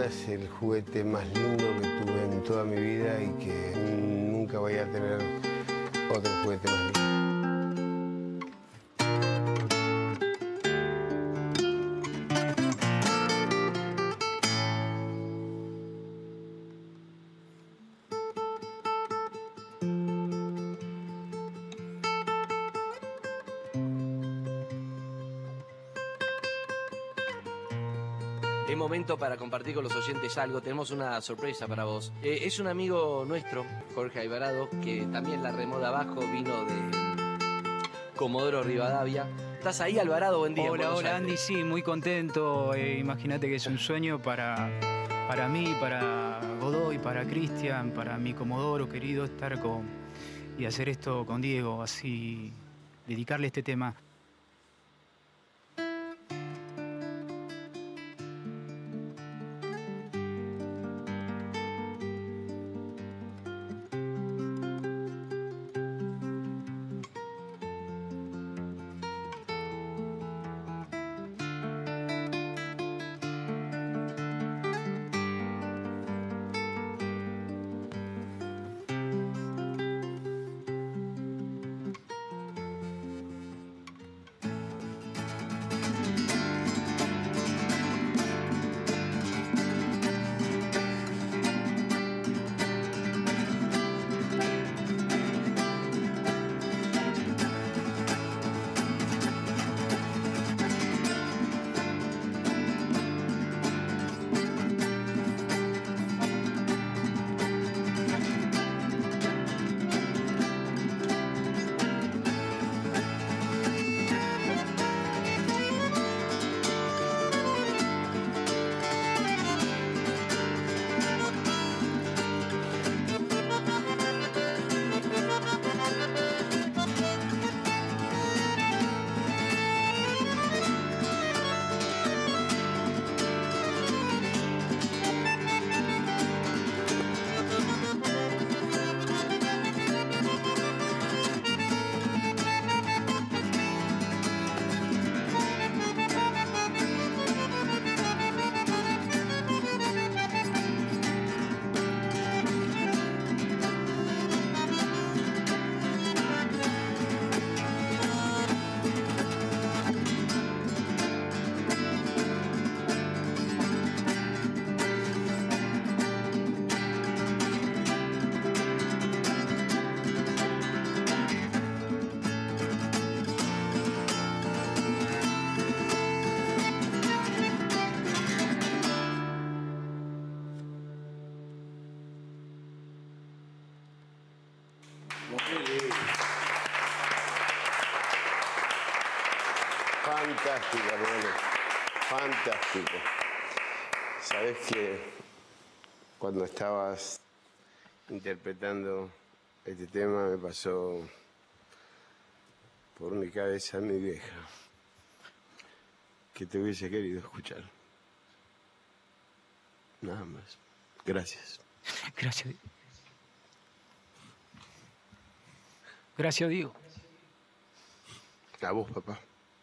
Maradona es el juguete más lindo que tuve en toda mi vida y que nunca voy a tener otro juguete más lindo. Es momento para compartir con los oyentes algo. Tenemos una sorpresa para vos. Es un amigo nuestro, Jorge Alvarado, que también la remó de abajo, vino de Comodoro Rivadavia. ¿Estás ahí, Alvarado? Buen día. Hola, Andy, sí, muy contento. Imagínate que es un sueño para mí, para Godoy, para Cristian, para mi Comodoro querido, estar y hacer esto con Diego, así dedicarle este tema. Fantástico, hermano. Fantástico. Sabes que cuando estabas interpretando este tema me pasó por mi cabeza mi vieja, que te hubiese querido escuchar. Nada más. Gracias. Gracias. Gracias, Diego. A vos, papá.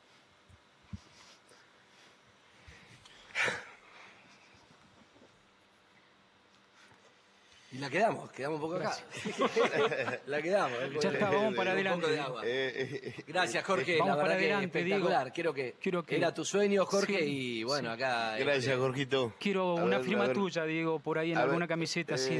Y la quedamos un poco acá. La quedamos. Ya está, vamos para adelante. Un poco de agua. Gracias, Jorge. Vamos la verdad para adelante, que espectacular. Diego. Quiero que era tu sueño, Jorge, Sí, y bueno, sí. acá... Gracias, Jorgito. Quiero una firma tuya, Diego, por ahí en alguna camiseta así.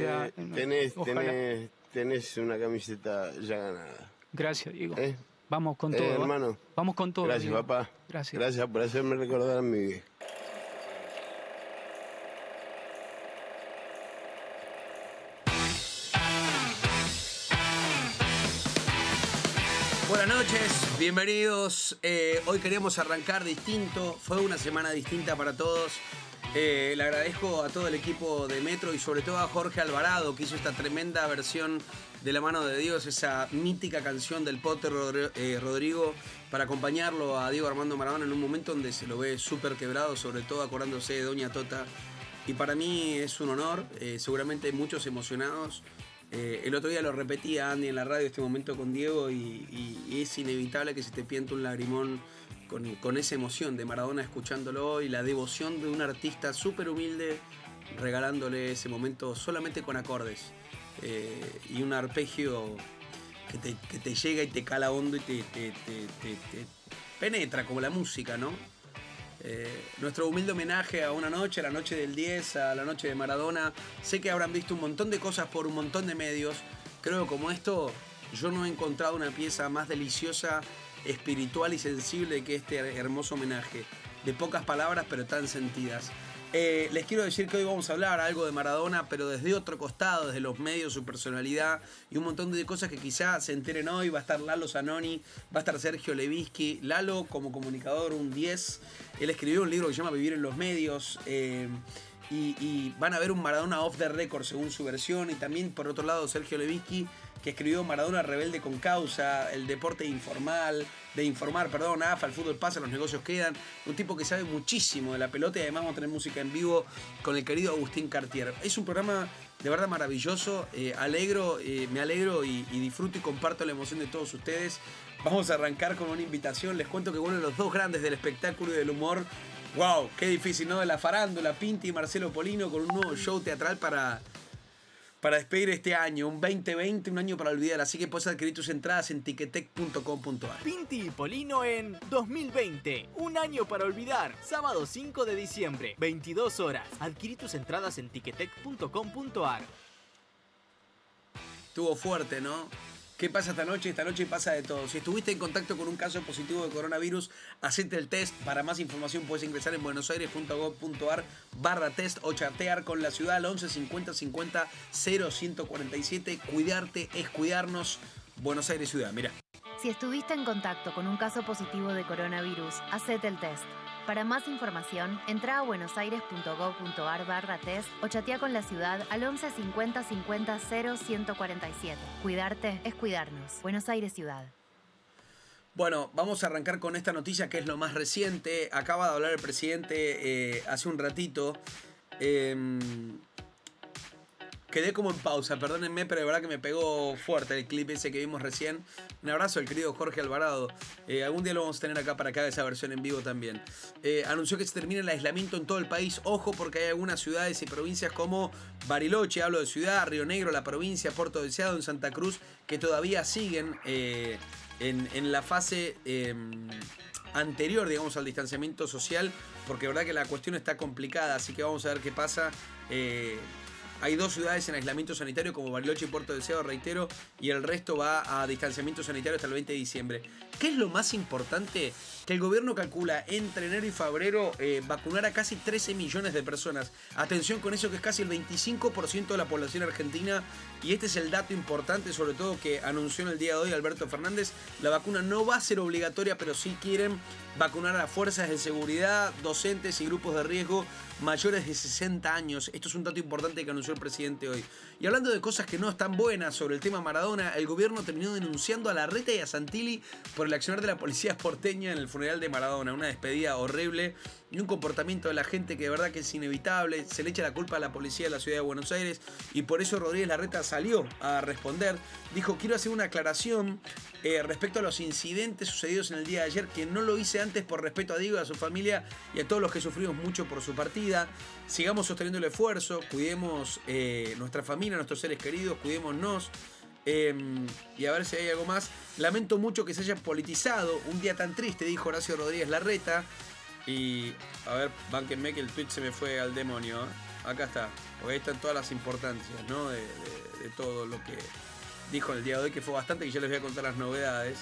Tenés una camiseta ya ganada. Gracias, Diego. Vamos con todo. Hermano. Vamos con todo. Gracias, Diego. papá. Gracias. Gracias por hacerme recordar a mi vieja. Buenas noches, bienvenidos. Hoy queríamos arrancar distinto. Fue una semana distinta para todos. Le agradezco a todo el equipo de Metro y sobre todo a Jorge Alvarado, que hizo esta tremenda versión de La mano de Dios, esa mítica canción del Potter Rodrigo, para acompañarlo a Diego Armando Maradona en un momento donde se lo ve súper quebrado, sobre todo acordándose de Doña Tota. Y para mí es un honor, seguramente hay muchos emocionados. El otro día lo repetía Andy en la radio, este momento con Diego, y es inevitable que se te piente un lagrimón con esa emoción de Maradona escuchándolo y la devoción de un artista súper humilde regalándole ese momento solamente con acordes y un arpegio que te llega y te cala hondo y te penetra como la música, ¿no? Nuestro humilde homenaje a una noche, a la noche del 10, a la noche de Maradona. Sé que habrán visto un montón de cosas por un montón de medios. Creo que como esto, yo no he encontrado una pieza más deliciosa, espiritual y sensible que este hermoso homenaje. De pocas palabras, pero tan sentidas. Les quiero decir que hoy vamos a hablar algo de Maradona, pero desde otro costado, desde los medios, su personalidad y un montón de cosas que quizás se enteren hoy. Va a estar Lalo Zanoni, va a estar Sergio Levinsky. Lalo, como comunicador, un 10. Él escribió un libro que se llama Vivir en los Medios. Y van a ver un Maradona off the record según su versión. Y también, por otro lado, Sergio Levinsky, que escribió Maradona rebelde con causa, el deporte informal, AFA, el fútbol pasa, los negocios quedan. Un tipo que sabe muchísimo de la pelota y además vamos a tener música en vivo con el querido Agustín Cartier. Es un programa de verdad maravilloso, me alegro y disfruto y comparto la emoción de todos ustedes. Vamos a arrancar con una invitación, les cuento que uno de los dos grandes del espectáculo y del humor, wow, qué difícil, ¿no? De la farándula, Pinti y Marcelo Polino con un nuevo show teatral para despedir este año, un 2020, un año para olvidar. Así que puedes adquirir tus entradas en tiquetec.com.ar. Pinti y Polino en 2020, un año para olvidar. Sábado 5 de diciembre, 22 horas. Adquirí tus entradas en tiquetec.com.ar. Estuvo fuerte, ¿no? ¿Qué pasa esta noche? Esta noche pasa de todo. Si estuviste en contacto con un caso positivo de coronavirus, hacete el test. Para más información puedes ingresar en buenosaires.gov.ar/test o chatear con la ciudad al 11 50 50 0147. Cuidarte es cuidarnos. Buenos Aires Ciudad, mira. Si estuviste en contacto con un caso positivo de coronavirus, hacete el test. Para más información, entra a buenosaires.gov.ar/test o chatea con la ciudad al 11 50 50 0147. Cuidarte es cuidarnos. Buenos Aires Ciudad. Bueno, vamos a arrancar con esta noticia que es lo más reciente. Acaba de hablar el presidente hace un ratito. Quedé como en pausa, perdónenme, pero de verdad que me pegó fuerte el clip ese que vimos recién. Un abrazo al querido Jorge Alvarado. Algún día lo vamos a tener acá para que haga esa versión en vivo también. Anunció que se termina el aislamiento en todo el país. Ojo, porque hay algunas ciudades y provincias como Bariloche, hablo de ciudad, Río Negro, la provincia, Puerto Deseado, en Santa Cruz, que todavía siguen en la fase anterior, digamos, al distanciamiento social, porque de verdad que la cuestión está complicada, así que vamos a ver qué pasa. Hay dos ciudades en aislamiento sanitario como Bariloche y Puerto Deseado, reitero, y el resto va a distanciamiento sanitario hasta el 20 de diciembre. ¿Qué es lo más importante? Que el gobierno calcula entre enero y febrero vacunar a casi 13 millones de personas. Atención con eso, que es casi el 25% de la población argentina, y este es el dato importante, sobre todo que anunció en el día de hoy Alberto Fernández. La vacuna no va a ser obligatoria, pero sí quieren vacunar a las fuerzas de seguridad, docentes y grupos de riesgo mayores de 60 años. Esto es un dato importante que anunció el presidente hoy. Y hablando de cosas que no están buenas sobre el tema Maradona, el gobierno terminó denunciando a Larreta y a Santilli por el accionar de la policía porteña en el funeral de Maradona. Una despedida horrible y un comportamiento de la gente que de verdad que es inevitable. Se le echa la culpa a la policía de la ciudad de Buenos Aires y por eso Rodríguez Larreta salió a responder. Dijo: quiero hacer una aclaración respecto a los incidentes sucedidos en el día de ayer, que no lo hice antes por respeto a Diego, a su familia y a todos los que sufrimos mucho por su partida. Sigamos sosteniendo el esfuerzo, cuidemos nuestra familia, nuestros seres queridos, cuidémonos. Y a ver si hay algo más. Lamento mucho que se haya politizado un día tan triste, dijo Horacio Rodríguez Larreta. Y a ver, bánquenme que el tweet se me fue al demonio. Acá está, porque ahí están todas las importancias, ¿no? de todo lo que dijo el día de hoy, que fue bastante, y ya les voy a contar las novedades.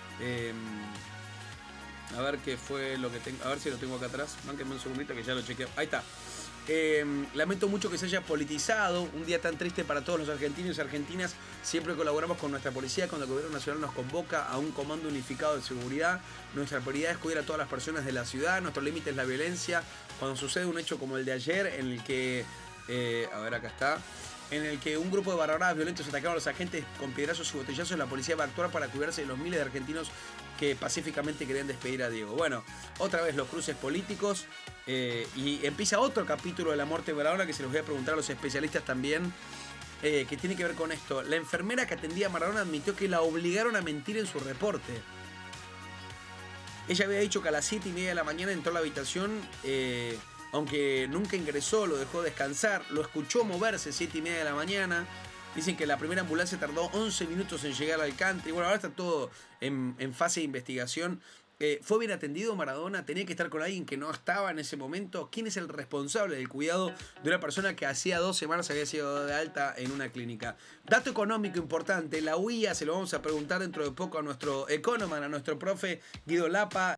A ver qué fue lo que tengo. A ver si lo tengo acá atrás. Bánquenme un segundito que ya lo chequeo. Ahí está. Lamento mucho que se haya politizado un día tan triste para todos los argentinos y argentinas. Siempre colaboramos con nuestra policía cuando el gobierno nacional nos convoca a un comando unificado de seguridad. Nuestra prioridad es cuidar a todas las personas de la ciudad. Nuestro límite es la violencia. Cuando sucede un hecho como el de ayer, en el que a ver, acá está, en el que un grupo de barrabradas violentos atacaron a los agentes con piedrazos y botellazos, la policía va a actuar para cuidarse de los miles de argentinos que pacíficamente querían despedir a Diego. Bueno, otra vez los cruces políticos, y empieza otro capítulo de la muerte de Maradona que se los voy a preguntar a los especialistas también, que tiene que ver con esto. La enfermera que atendía a Maradona admitió que la obligaron a mentir en su reporte. Ella había dicho que a las 7:30 de la mañana entró a la habitación aunque nunca ingresó, lo dejó descansar, lo escuchó moverse 7:30 de la mañana. Dicen que la primera ambulancia tardó 11 minutos en llegar al country. Bueno, ahora está todo en fase de investigación. ¿Fue bien atendido Maradona? ¿Tenía que estar con alguien que no estaba en ese momento? ¿Quién es el responsable del cuidado de una persona que hacía 2 semanas había sido de alta en una clínica? Dato económico importante, la UIA, se lo vamos a preguntar dentro de poco a nuestro economan, a nuestro profe Guido Lapa.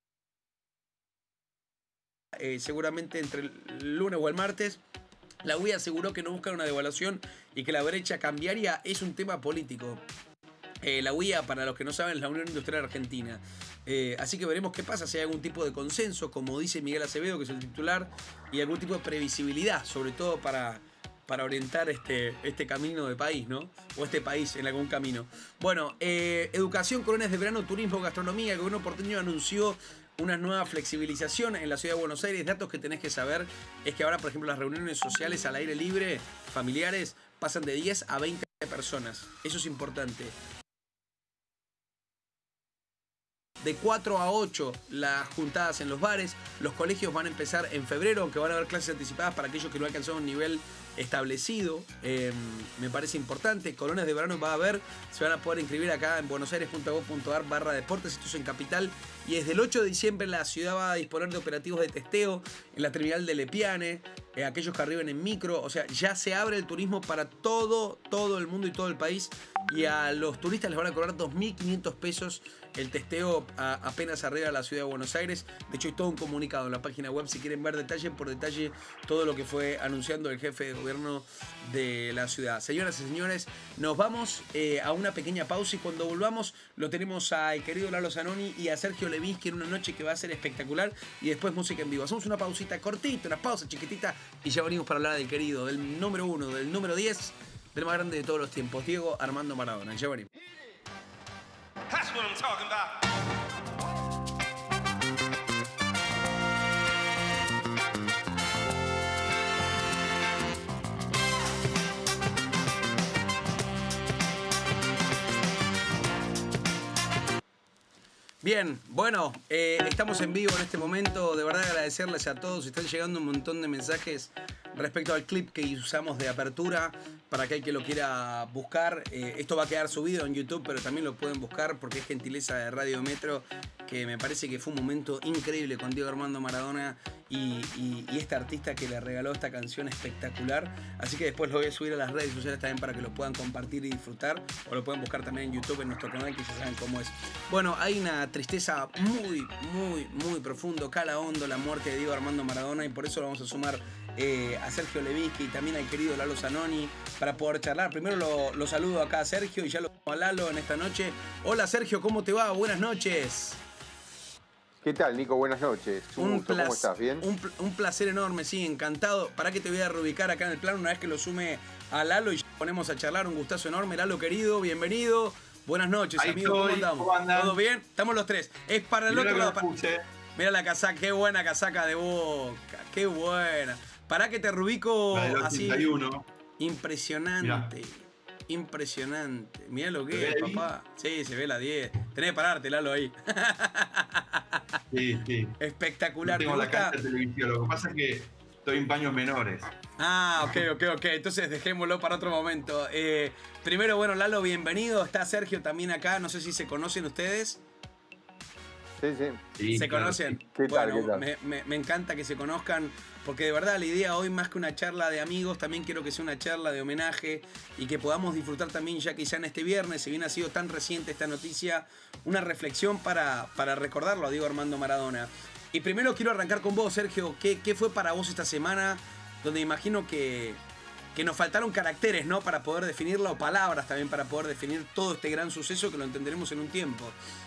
Seguramente entre el lunes o el martes. La UIA aseguró que no buscan una devaluación y que la brecha cambiaria es un tema político. La UIA, para los que no saben, es la Unión Industrial Argentina. Así que veremos qué pasa, si hay algún tipo de consenso, como dice Miguel Acevedo, que es el titular, y algún tipo de previsibilidad, sobre todo para orientar este camino de país, ¿no? O este país en algún camino. Bueno, educación, colonias de verano, turismo, gastronomía. El gobierno porteño anunció una nueva flexibilización en la ciudad de Buenos Aires. Datos que tenés que saber es que ahora, por ejemplo, las reuniones sociales al aire libre, familiares, pasan de 10 a 20 personas. Eso es importante. De 4 a 8 las juntadas en los bares. Los colegios van a empezar en febrero, aunque van a haber clases anticipadas para aquellos que no alcanzaron un nivel establecido. Me parece importante. Colonias de verano va a haber. Se van a poder inscribir acá en buenosaires.gov.ar/deportes. Esto es en Capital. Y desde el 8 de diciembre la ciudad va a disponer de operativos de testeo en la terminal de Lepiane. Aquellos que arriben en micro. O sea, ya se abre el turismo para todo el mundo y todo el país. Y a los turistas les van a cobrar 2.500 pesos el testeo apenas arriba de la ciudad de Buenos Aires. De hecho, hay todo un comunicado en la página web si quieren ver detalle por detalle todo lo que fue anunciando el jefe de gobierno de la ciudad. Señoras y señores, nos vamos a una pequeña pausa y cuando volvamos lo tenemos al querido Lalo Zanoni y a Sergio Levinsky en una noche que va a ser espectacular y después música en vivo. Hacemos una pausita cortita, una pausa chiquitita y ya venimos para hablar del querido, del número 1, del número 10, del más grande de todos los tiempos, Diego Armando Maradona. Ya venimos. That's what I'm talking about. Bien, bueno, estamos en vivo en este momento. De verdad agradecerles a todos. Están llegando un montón de mensajes respecto al clip que usamos de apertura. Para aquel que lo quiera buscar, esto va a quedar subido en YouTube, pero también lo pueden buscar porque es gentileza de Radio Metro, que me parece que fue un momento increíble con Diego Armando Maradona y este artista que le regaló esta canción espectacular. Así que después lo voy a subir a las redes sociales también para que lo puedan compartir y disfrutar, o lo pueden buscar también en YouTube, en nuestro canal, que ya saben cómo es. Bueno, hay una tristeza muy profundo, cala hondo la muerte de Diego Armando Maradona, y por eso lo vamos a sumar a Sergio Levinsky y también al querido Lalo Zanoni para poder charlar. Primero lo saludo acá a Sergio y ya lo a Lalo en esta noche. Hola Sergio, ¿cómo te va? Buenas noches. ¿Qué tal, Nico? Buenas noches. Un gusto. ¿Cómo estás? ¿Bien? Un placer enorme, sí, encantado. Para que te voy a reubicar acá en el plano una vez que lo sume a Lalo y ponemos a charlar. Un gustazo enorme. Lalo, querido, bienvenido. Buenas noches, amigo. ¿Cómo andamos? ¿Cómo andan? ¿Todo bien? Estamos los tres. Es para el Mirá otro lado. Mira la casaca, qué buena casaca de Boca. Qué buena. Para que te reubico así. 81. Impresionante. Mirá. Impresionante. Mirá lo que es, papá. Sí, se ve la 10. Tenés que pararte, Lalo, ahí. Sí. Espectacular. No tengo la cancha de televisión. Lo que pasa es que estoy en paños menores. Ah, ok. Entonces dejémoslo para otro momento. Primero, bueno, Lalo, bienvenido. Está Sergio también acá. No sé si se conocen ustedes. Sí. ¿Se conocen? ¿Qué tal? Me encanta que se conozcan, porque de verdad la idea hoy, más que una charla de amigos, también quiero que sea una charla de homenaje y que podamos disfrutar también, ya que ya en este viernes, si bien ha sido tan reciente esta noticia, una reflexión para recordarlo a Diego Armando Maradona. Y primero quiero arrancar con vos, Sergio. ¿Qué fue para vos esta semana, donde imagino que nos faltaron caracteres, ¿no?, para poder definirla, o palabras también para poder definir todo este gran suceso que lo entenderemos en un tiempo?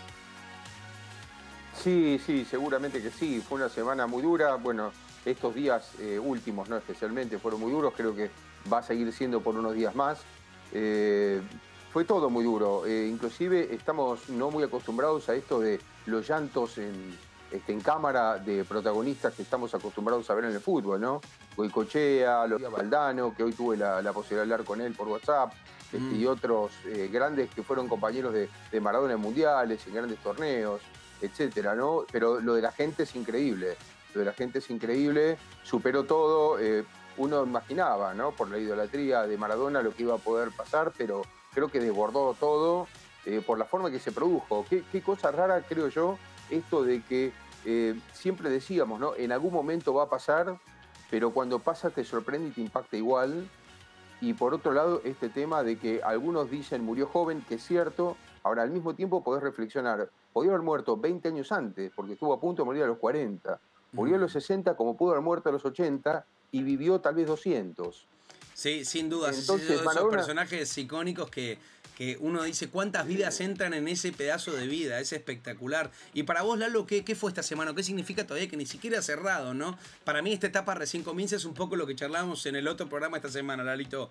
Sí, seguramente que sí. Fue una semana muy dura. Bueno, estos días últimos, no especialmente, fueron muy duros. Creo que va a seguir siendo por unos días más. Fue todo muy duro. Inclusive estamos no muy acostumbrados a esto de los llantos en cámara de protagonistas que estamos acostumbrados a ver en el fútbol, ¿no? Goicoechea, Valdano, que hoy tuve la posibilidad de hablar con él por WhatsApp, y otros grandes que fueron compañeros de Maradona en mundiales, en grandes torneos, etcétera, ¿no? Pero lo de la gente es increíble. Lo de la gente es increíble, superó todo. Uno imaginaba, ¿no? Por la idolatría de Maradona lo que iba a poder pasar, pero creo que desbordó todo por la forma que se produjo. Qué cosa rara, creo yo, esto de que siempre decíamos, ¿no? En algún momento va a pasar, pero cuando pasa te sorprende y te impacta igual. Y por otro lado, este tema de que algunos dicen murió joven, que es cierto. Ahora, al mismo tiempo podés reflexionar, podía haber muerto 20 años antes, porque estuvo a punto de morir a los 40. Murió a los 60 como pudo haber muerto a los 80 y vivió tal vez 200. Sí, sin duda. Entonces, esos Maradona, personajes icónicos que uno dice cuántas vidas entran en ese pedazo de vida. Es espectacular. Y para vos, Lalo, ¿qué fue esta semana? ¿Qué significa todavía que ni siquiera ha cerrado, no? Para mí esta etapa recién comienza, es un poco lo que charlábamos en el otro programa esta semana, Lalito.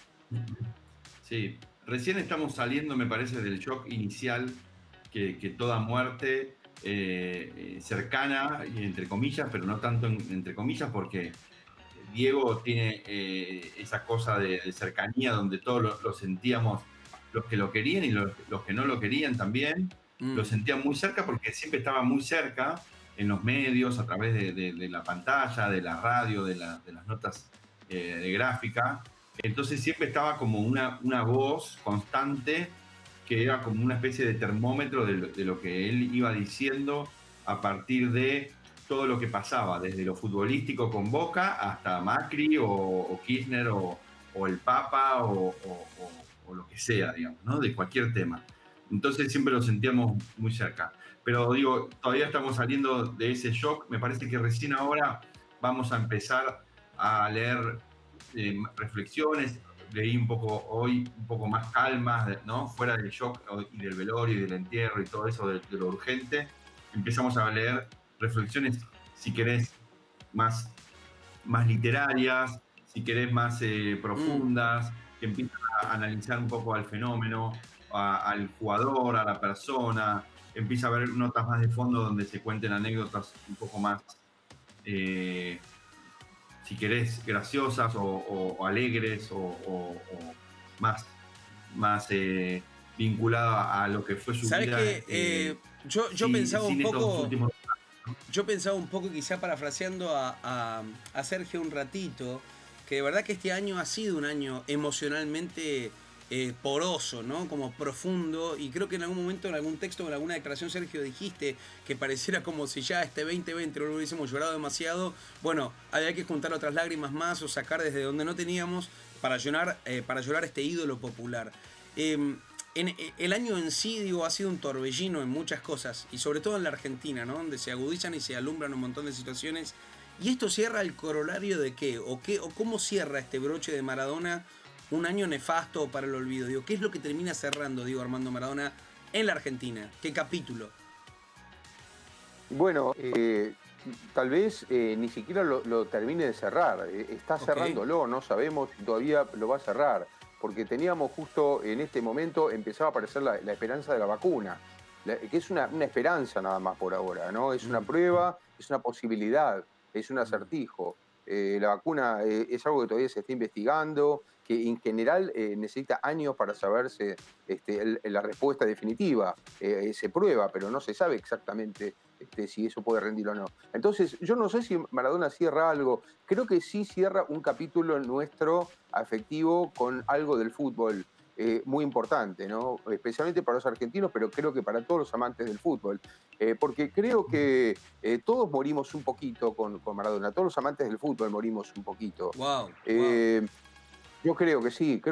Sí, recién estamos saliendo, me parece, del shock inicial que toda muerte cercana, entre comillas, pero no tanto entre comillas, porque Diego tiene esa cosa de cercanía donde todos lo sentíamos, los que lo querían y los que no lo querían también, lo sentían muy cerca porque siempre estaba muy cerca en los medios, a través de la pantalla, de la radio, de las notas de gráfica. Entonces siempre estaba como una voz constante que era como una especie de termómetro de lo que él iba diciendo a partir de todo lo que pasaba, desde lo futbolístico con Boca hasta Macri o Kirchner o el Papa o lo que sea, digamos, ¿no? De cualquier tema. Entonces siempre lo sentíamos muy cerca. Pero digo, todavía estamos saliendo de ese shock. Me parece que recién ahora vamos a empezar a leer reflexiones. Leí un poco hoy, un poco más calmas, ¿no? Fuera del shock y del velorio y del entierro y todo eso de lo urgente. Empezamos a leer reflexiones, si querés, más literarias, si querés, más profundas, que empiezan a analizar un poco al fenómeno, al jugador, a la persona. Empieza a haber notas más de fondo donde se cuenten anécdotas un poco más, si querés, graciosas o alegres o más vinculada a lo que fue su vida. ¿Sabés qué? Yo pensaba un poco... Yo pensaba un poco, quizá parafraseando a Sergio un ratito, que de verdad que este año ha sido un año emocionalmente poroso, ¿no? Como profundo, y creo que en algún momento, en algún texto, en alguna declaración, Sergio, dijiste que pareciera como si ya este 2020 no lo hubiésemos llorado demasiado. Bueno, había que juntar otras lágrimas más o sacar desde donde no teníamos para llorar este ídolo popular. El año en sí, digo, ha sido un torbellino en muchas cosas, y sobre todo en la Argentina, ¿no? Donde se agudizan y se alumbran un montón de situaciones. ¿Y esto cierra el corolario de qué? ¿O cómo cierra este broche de Maradona un año nefasto para el olvido? Digo, ¿qué es lo que termina cerrando, digo, Armando Maradona en la Argentina? ¿Qué capítulo? Bueno, tal vez ni siquiera lo termine de cerrar. Está cerrándolo, no sabemos si todavía lo va a cerrar. Porque teníamos justo en este momento, empezaba a aparecer la esperanza de la vacuna, que es una esperanza nada más por ahora, ¿no? Es una prueba, es una posibilidad, es un acertijo. La vacuna es algo que todavía se está investigando, que en general necesita años para saberse la respuesta definitiva. Se prueba, pero no se sabe exactamente si eso puede rendir o no. Entonces, yo no sé si Maradona cierra algo. Creo que sí cierra un capítulo nuestro afectivo con algo del fútbol muy importante, ¿no? Especialmente para los argentinos, pero creo que para todos los amantes del fútbol. Porque creo que todos morimos un poquito con Maradona. Todos los amantes del fútbol morimos un poquito. Wow. Yo creo que sí,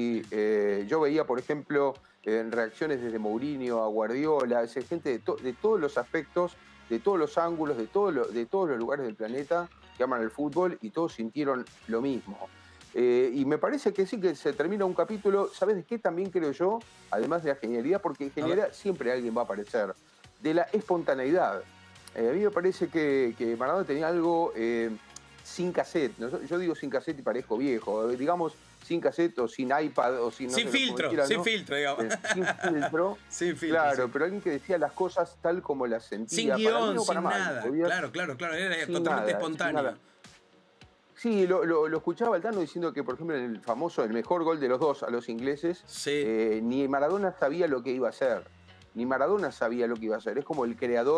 yo veía, por ejemplo, reacciones desde Mourinho a Guardiola, gente de todos los aspectos, de todos los ángulos, de todos los lugares del planeta que aman el fútbol, y todos sintieron lo mismo. Y me parece que sí, que se termina un capítulo. ¿Sabes de qué también creo yo? Además de la genialidad, porque en genialidad siempre alguien va a aparecer, de la espontaneidad. A mí me parece que Maradona tenía algo sin cassette, ¿no? Yo digo sin cassette y parezco viejo, digamos sin cassette o sin iPad o sin... Sin filtro, sin filtro, digamos. Sin filtro. Sin filtro. Claro, sí. Pero alguien que decía las cosas tal como las sentía. Sin guión, para sin nada. Claro, era totalmente espontáneo. Sí, lo escuchaba Altano diciendo que, por ejemplo, en el mejor gol de los dos a los ingleses, ni Maradona sabía lo que iba a hacer. Es como el creador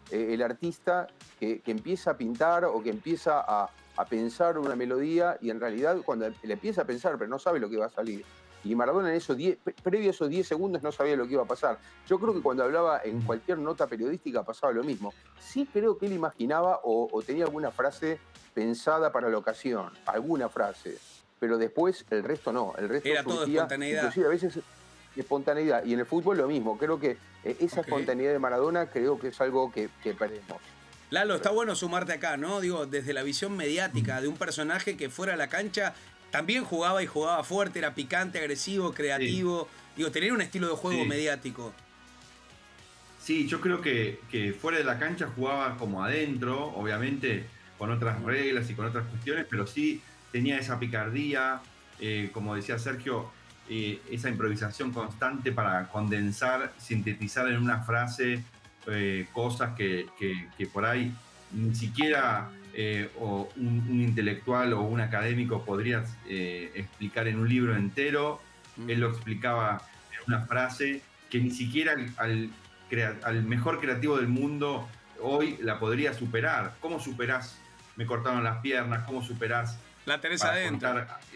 el artista que empieza a pintar o que empieza a pensar una melodía y en realidad cuando le empieza a pensar pero no sabe lo que va a salir. Y Maradona previo a esos 10 segundos no sabía lo que iba a pasar. Yo creo que cuando hablaba en cualquier nota periodística pasaba lo mismo. Sí creo que él imaginaba o tenía alguna frase pensada para la ocasión, alguna frase. Pero después el resto no, el resto era todo espontaneidad. Inclusive a veces espontaneidad. Y en el fútbol lo mismo. Creo que esa espontaneidad de Maradona creo que es algo que perdemos. Lalo, está bueno sumarte acá, ¿no? Digo, desde la visión mediática de un personaje que fuera a la cancha también jugaba y jugaba fuerte, era picante, agresivo, creativo. Sí. Digo, tenía un estilo de juego mediático. Sí, yo creo que fuera de la cancha jugaba como adentro, obviamente con otras reglas y con otras cuestiones, pero sí tenía esa picardía, como decía Sergio, esa improvisación constante para condensar, sintetizar en una frase cosas que por ahí ni siquiera o un intelectual o un académico podría explicar en un libro entero. Él lo explicaba en una frase que ni siquiera al mejor creativo del mundo hoy la podría superar. ¿Cómo superás? Me cortaron las piernas, ¿cómo superás? La Teresa adentro.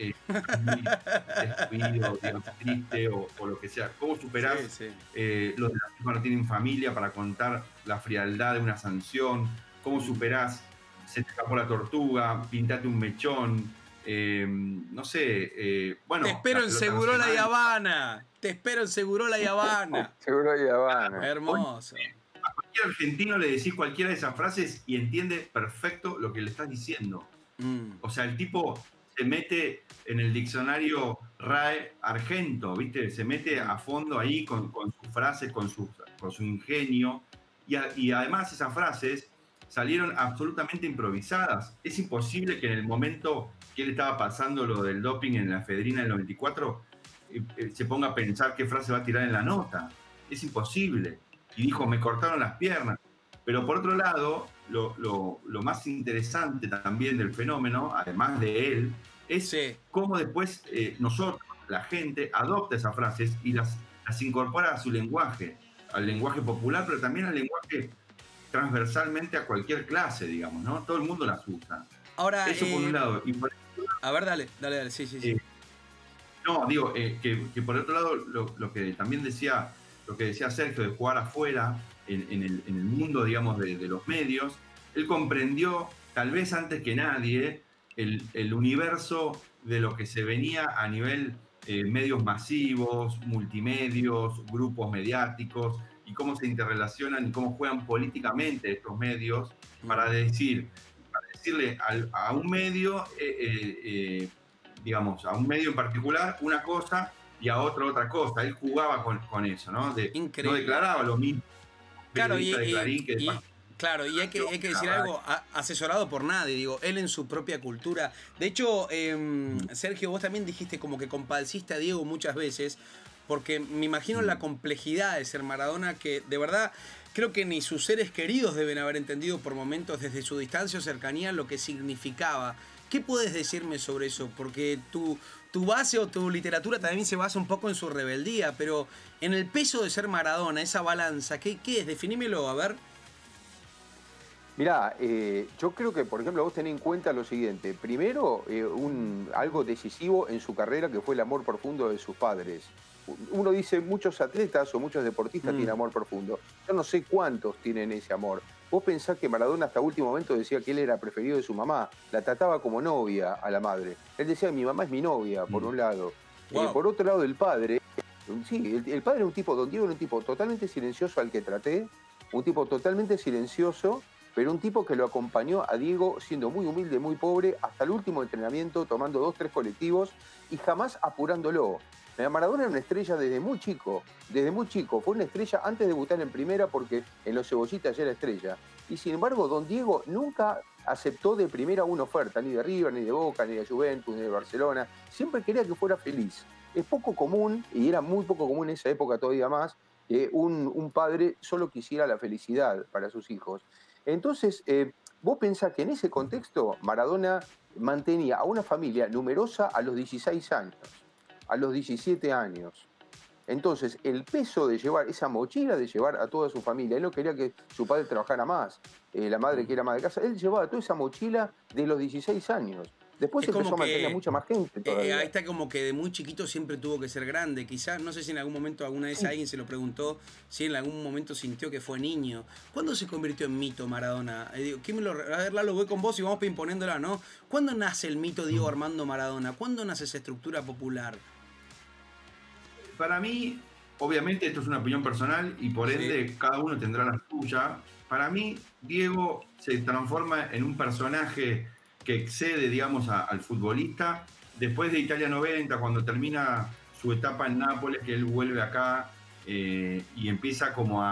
Destruido, digamos, triste o lo que sea. ¿Cómo superás los de la FIFA no tienen familia para contar la frialdad de una sanción? ¿Cómo superás? Se te escapó la tortuga, pintate un mechón, no sé. Bueno, te espero en Segurola y Habana. Te espero en Segurola y Habana. Segurola y Habana. Hermoso. A cualquier argentino le decís cualquiera de esas frases y entiende perfecto lo que le estás diciendo. O sea, el tipo se mete en el diccionario RAE Argento, ¿viste? Se mete a fondo ahí con sus frases, con su ingenio. Y además esas frases salieron absolutamente improvisadas. Es imposible que en el momento que él estaba pasando lo del doping en la efedrina del 94 se ponga a pensar qué frase va a tirar en la nota. Es imposible. Y dijo, me cortaron las piernas. Pero por otro lado, lo más interesante también del fenómeno, además de él, es cómo después nosotros, la gente, adopta esas frases y las incorpora a su lenguaje, al lenguaje popular, pero también al lenguaje transversalmente a cualquier clase, digamos, ¿no? Todo el mundo las usa. Ahora, eso por un lado. Y por a ver, dale, sí. No, digo, que por otro lado, lo que también decía, lo que decía Sergio de jugar afuera, en el mundo, digamos, de los medios, él comprendió, tal vez antes que nadie, el universo de lo que se venía a nivel medios masivos, multimedios, grupos mediáticos, y cómo se interrelacionan y cómo juegan políticamente estos medios para decirle a un medio, digamos, a un medio en particular una cosa y a otro otra cosa. Él jugaba con eso, ¿no? No declaraba lo mismo. Claro, y hay que decir algo, asesorado por nadie, digo, él en su propia cultura. De hecho, Sergio, vos también dijiste como que compadeciste a Diego muchas veces, porque me imagino la complejidad de ser Maradona, que de verdad creo que ni sus seres queridos deben haber entendido por momentos desde su distancia o cercanía lo que significaba. ¿Qué puedes decirme sobre eso? Porque tu base o tu literatura también se basa un poco en su rebeldía, pero en el peso de ser Maradona, esa balanza, ¿qué es? Definímelo, a ver. Mirá, yo creo que, por ejemplo, vos tenés en cuenta lo siguiente. Primero, algo decisivo en su carrera que fue el amor profundo de sus padres. Uno dice, muchos atletas o muchos deportistas tienen amor profundo. Yo no sé cuántos tienen ese amor. Vos pensás que Maradona hasta último momento decía que él era preferido de su mamá. La trataba como novia a la madre. Él decía, mi mamá es mi novia, por un lado. Wow. Por otro lado, el padre... Sí, el padre era un tipo, don Diego era un tipo totalmente silencioso al que traté. Un tipo totalmente silencioso, pero un tipo que lo acompañó a Diego siendo muy humilde, muy pobre, hasta el último entrenamiento, tomando 2, 3 colectivos y jamás apurándolo. Maradona era una estrella desde muy chico, fue una estrella antes de debutar en primera porque en los Cebollitas ya era estrella. Y sin embargo, don Diego nunca aceptó de primera una oferta, ni de River, ni de Boca, ni de Juventus, ni de Barcelona. Siempre quería que fuera feliz. Es poco común, y era muy poco común en esa época todavía más, que un padre solo quisiera la felicidad para sus hijos. Entonces, vos pensás que en ese contexto Maradona mantenía a una familia numerosa a los 16 años. A los 17 años. Entonces, el peso de llevar, esa mochila de llevar a toda su familia, él no quería que su padre trabajara más, la madre que era ama de casa, él llevaba toda esa mochila de los 16 años. Después empezó a mantener a mucha más gente todavía. Ahí está como que de muy chiquito siempre tuvo que ser grande. Quizás, no sé si en algún momento, alguna vez alguien se lo preguntó, si en algún momento sintió que fue niño. ¿Cuándo se convirtió en mito Maradona? A ver, Lalo, voy con vos y vamos imponiéndola, ¿no? ¿Cuándo nace el mito Diego Armando Maradona? ¿Cuándo nace esa estructura popular? Para mí, obviamente esto es una opinión personal y por ende cada uno tendrá la suya. Para mí, Diego se transforma en un personaje que excede, digamos, al futbolista. Después de Italia 90, cuando termina su etapa en Nápoles, que él vuelve acá y empieza como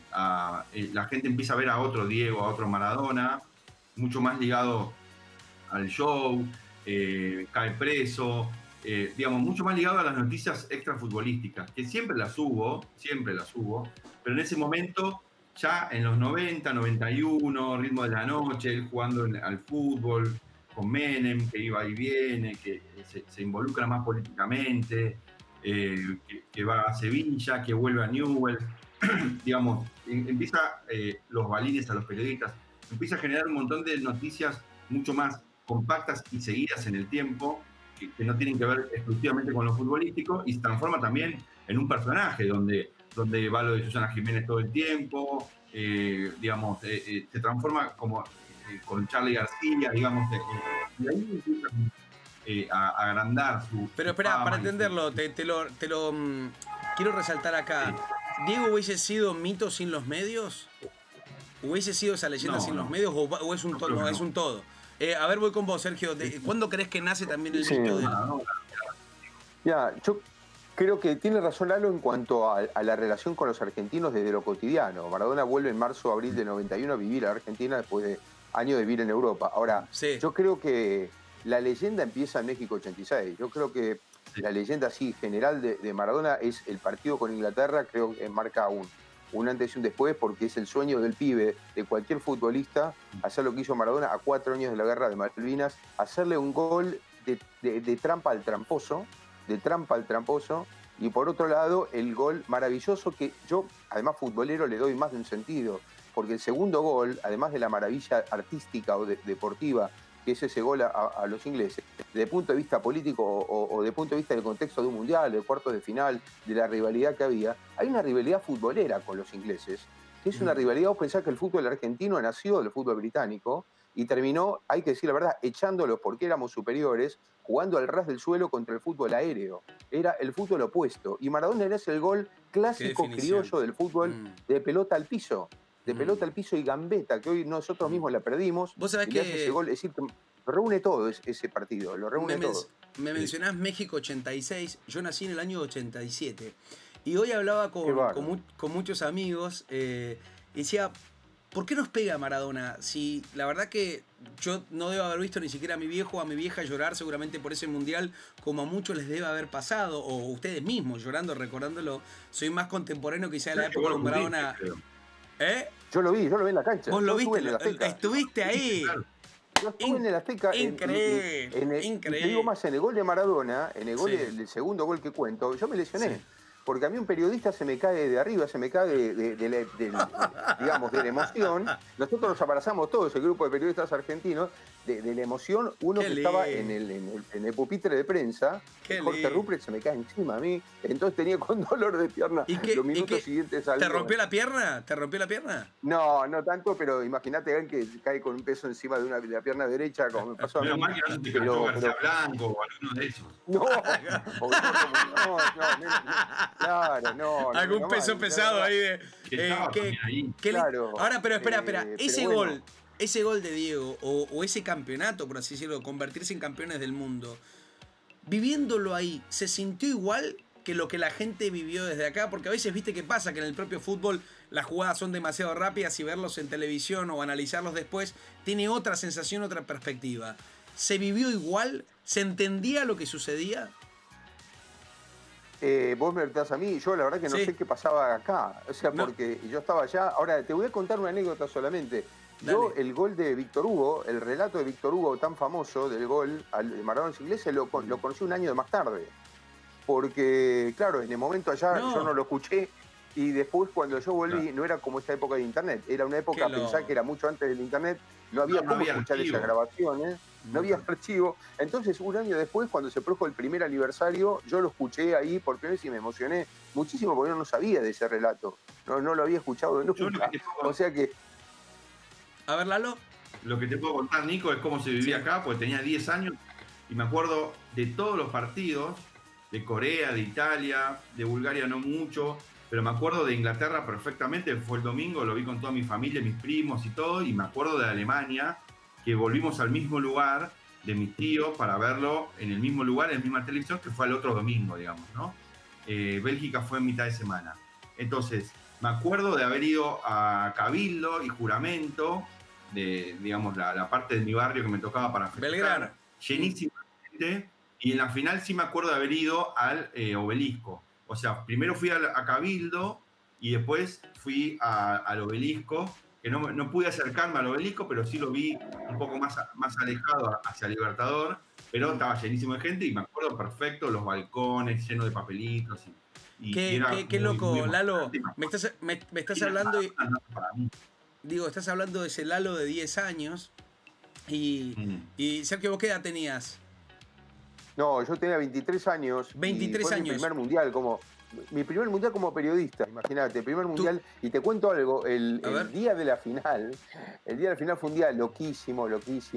la gente empieza a ver a otro Diego, a otro Maradona, mucho más ligado al show, cae preso, digamos, mucho más ligado a las noticias extrafutbolísticas, que siempre las hubo, pero en ese momento, ya en los 90, 91, ritmo de la noche, él jugando al fútbol, con Menem, que iba y viene, que se involucra más políticamente, que va a Sevilla, que vuelve a Newell's, digamos, empieza los balines a los periodistas, empieza a generar un montón de noticias mucho más compactas y seguidas en el tiempo, que no tienen que ver exclusivamente con lo futbolístico, y se transforma también en un personaje donde va lo de Susana Jiménez todo el tiempo, digamos, se transforma como con Charly García, digamos, y ahí empieza a agrandar su... Pero espera, para entenderlo, te lo quiero resaltar acá. ¿Diego hubiese sido mito sin los medios? ¿Hubiese sido esa leyenda sin los medios o es un todo? No, es un todo. A ver, voy con vos, Sergio. ¿Cuándo crees que nace también el mito de él? Ya, yo creo que tiene razón Lalo en cuanto a la relación con los argentinos desde lo cotidiano. Maradona vuelve en marzo, abril de 91 a vivir a Argentina después de años de vivir en Europa. Ahora, yo creo que la leyenda empieza en México 86. Yo creo que la leyenda así general de Maradona es el partido con Inglaterra, creo que marca un antes y un después, porque es el sueño del pibe, de cualquier futbolista, hacer lo que hizo Maradona a 4 años de la guerra de Malvinas, hacerle un gol de trampa al tramposo, y por otro lado, el gol maravilloso que yo, además futbolero, le doy más de un sentido, porque el segundo gol, además de la maravilla artística o deportiva, que es ese gol a los ingleses, desde el punto de vista político o desde el punto de vista del contexto de un mundial, de cuartos de final, de la rivalidad que había, hay una rivalidad futbolera con los ingleses, que es una rivalidad, vos pensás que el fútbol argentino nació del fútbol británico y terminó, hay que decir la verdad, echándolos porque éramos superiores, jugando al ras del suelo contra el fútbol aéreo. Era el fútbol opuesto. Y Maradona era el gol clásico criollo del fútbol de pelota al piso. De pelota al piso y gambeta, que hoy nosotros mismos la perdimos. Vos sabés que ese gol, es decir, lo reúne todo ese partido, lo reúne todo. Me mencionás México 86, yo nací en el año 87. Y hoy hablaba con muchos amigos y decía, ¿por qué nos pega Maradona? Si la verdad que yo no debo haber visto ni siquiera a mi viejo o a mi vieja llorar seguramente por ese mundial, como a muchos les debe haber pasado, o ustedes mismos llorando, recordándolo. Soy más contemporáneo quizá de la época de Maradona. Yo lo vi en la cancha. Vos lo viste, estuviste ahí. Yo estuve en el Azteca. Increíble. Increíble. Te digo más, en el gol de Maradona, en el gol el segundo gol que cuento, yo me lesioné. Porque a mí un periodista se me cae de arriba, se me cae digamos, de la emoción. Nosotros nos abrazamos todos, el grupo de periodistas argentinos, de la emoción. Uno que estaba en el pupitre de prensa, Jorge Rupprecht, se me cae encima a mí. Entonces tenía con dolor de pierna los minutos siguientes al ¿Te rompió la pierna? ¿Te rompió la pierna? No, no tanto, pero imagínate que cae con un peso encima de la pierna derecha, como me pasó a mí. Menos mal que no te cayó García Blanco o alguno de esos. No, claro, no. Algún peso pesado ahí de. Claro. Ahora, pero espera. Ese gol de Diego, o ese campeonato, por así decirlo, convertirse en campeones del mundo, viviéndolo ahí, ¿se sintió igual que lo que la gente vivió desde acá? Porque a veces viste que pasa que en el propio fútbol las jugadas son demasiado rápidas y verlos en televisión o analizarlos después tiene otra sensación, otra perspectiva. ¿Se vivió igual? ¿Se entendía lo que sucedía? Vos me preguntás a mí, yo la verdad que no sé qué pasaba acá. O sea, porque yo estaba allá. Ahora, te voy a contar una anécdota solamente. Yo, el gol de Víctor Hugo, el relato de Víctor Hugo tan famoso del gol de Maradona ingleses, lo conocí un año más tarde. porque, claro, en el momento allá yo no lo escuché. Y después, cuando yo volví, no era como esta época de Internet. Era una época, pensá que era mucho antes del Internet. No había cómo escuchar esas grabaciones. No había archivo. Entonces, un año después, cuando se produjo el primer aniversario, yo lo escuché ahí por primera vez y me emocioné muchísimo porque yo no sabía de ese relato. No lo había escuchado nunca. O sea que... A ver, Lalo. Lo que te puedo contar, Nico, es cómo se vivía acá, porque tenía 10 años y me acuerdo de todos los partidos, de Corea, de Italia, de Bulgaria no mucho, pero me acuerdo de Inglaterra perfectamente, fue el domingo, lo vi con toda mi familia, mis primos y todo, y me acuerdo de Alemania, que volvimos al mismo lugar de mis tíos para verlo en el mismo lugar, en la misma televisión, que fue el otro domingo, digamos, ¿no? Bélgica fue en mitad de semana. Entonces, me acuerdo de haber ido a Cabildo y Juramento, de, digamos, la parte de mi barrio que me tocaba para festejar. Belgrano. Llenísima de gente, y en la final sí me acuerdo de haber ido al Obelisco. O sea, primero fui a Cabildo y después fui al Obelisco, que no pude acercarme al Obelisco, pero sí lo vi un poco más alejado hacia Libertador, pero estaba llenísimo de gente y me acuerdo perfecto los balcones llenos de papelitos. Qué loco, Lalo. Me estás hablando estás hablando de ese Lalo de 10 años y Sergio, ¿vos qué edad tenías? No, yo tenía 23 años. 23 años. Mi primer mundial como periodista, imagínate, primer mundial. Y te cuento algo, el día de la final fue un día loquísimo,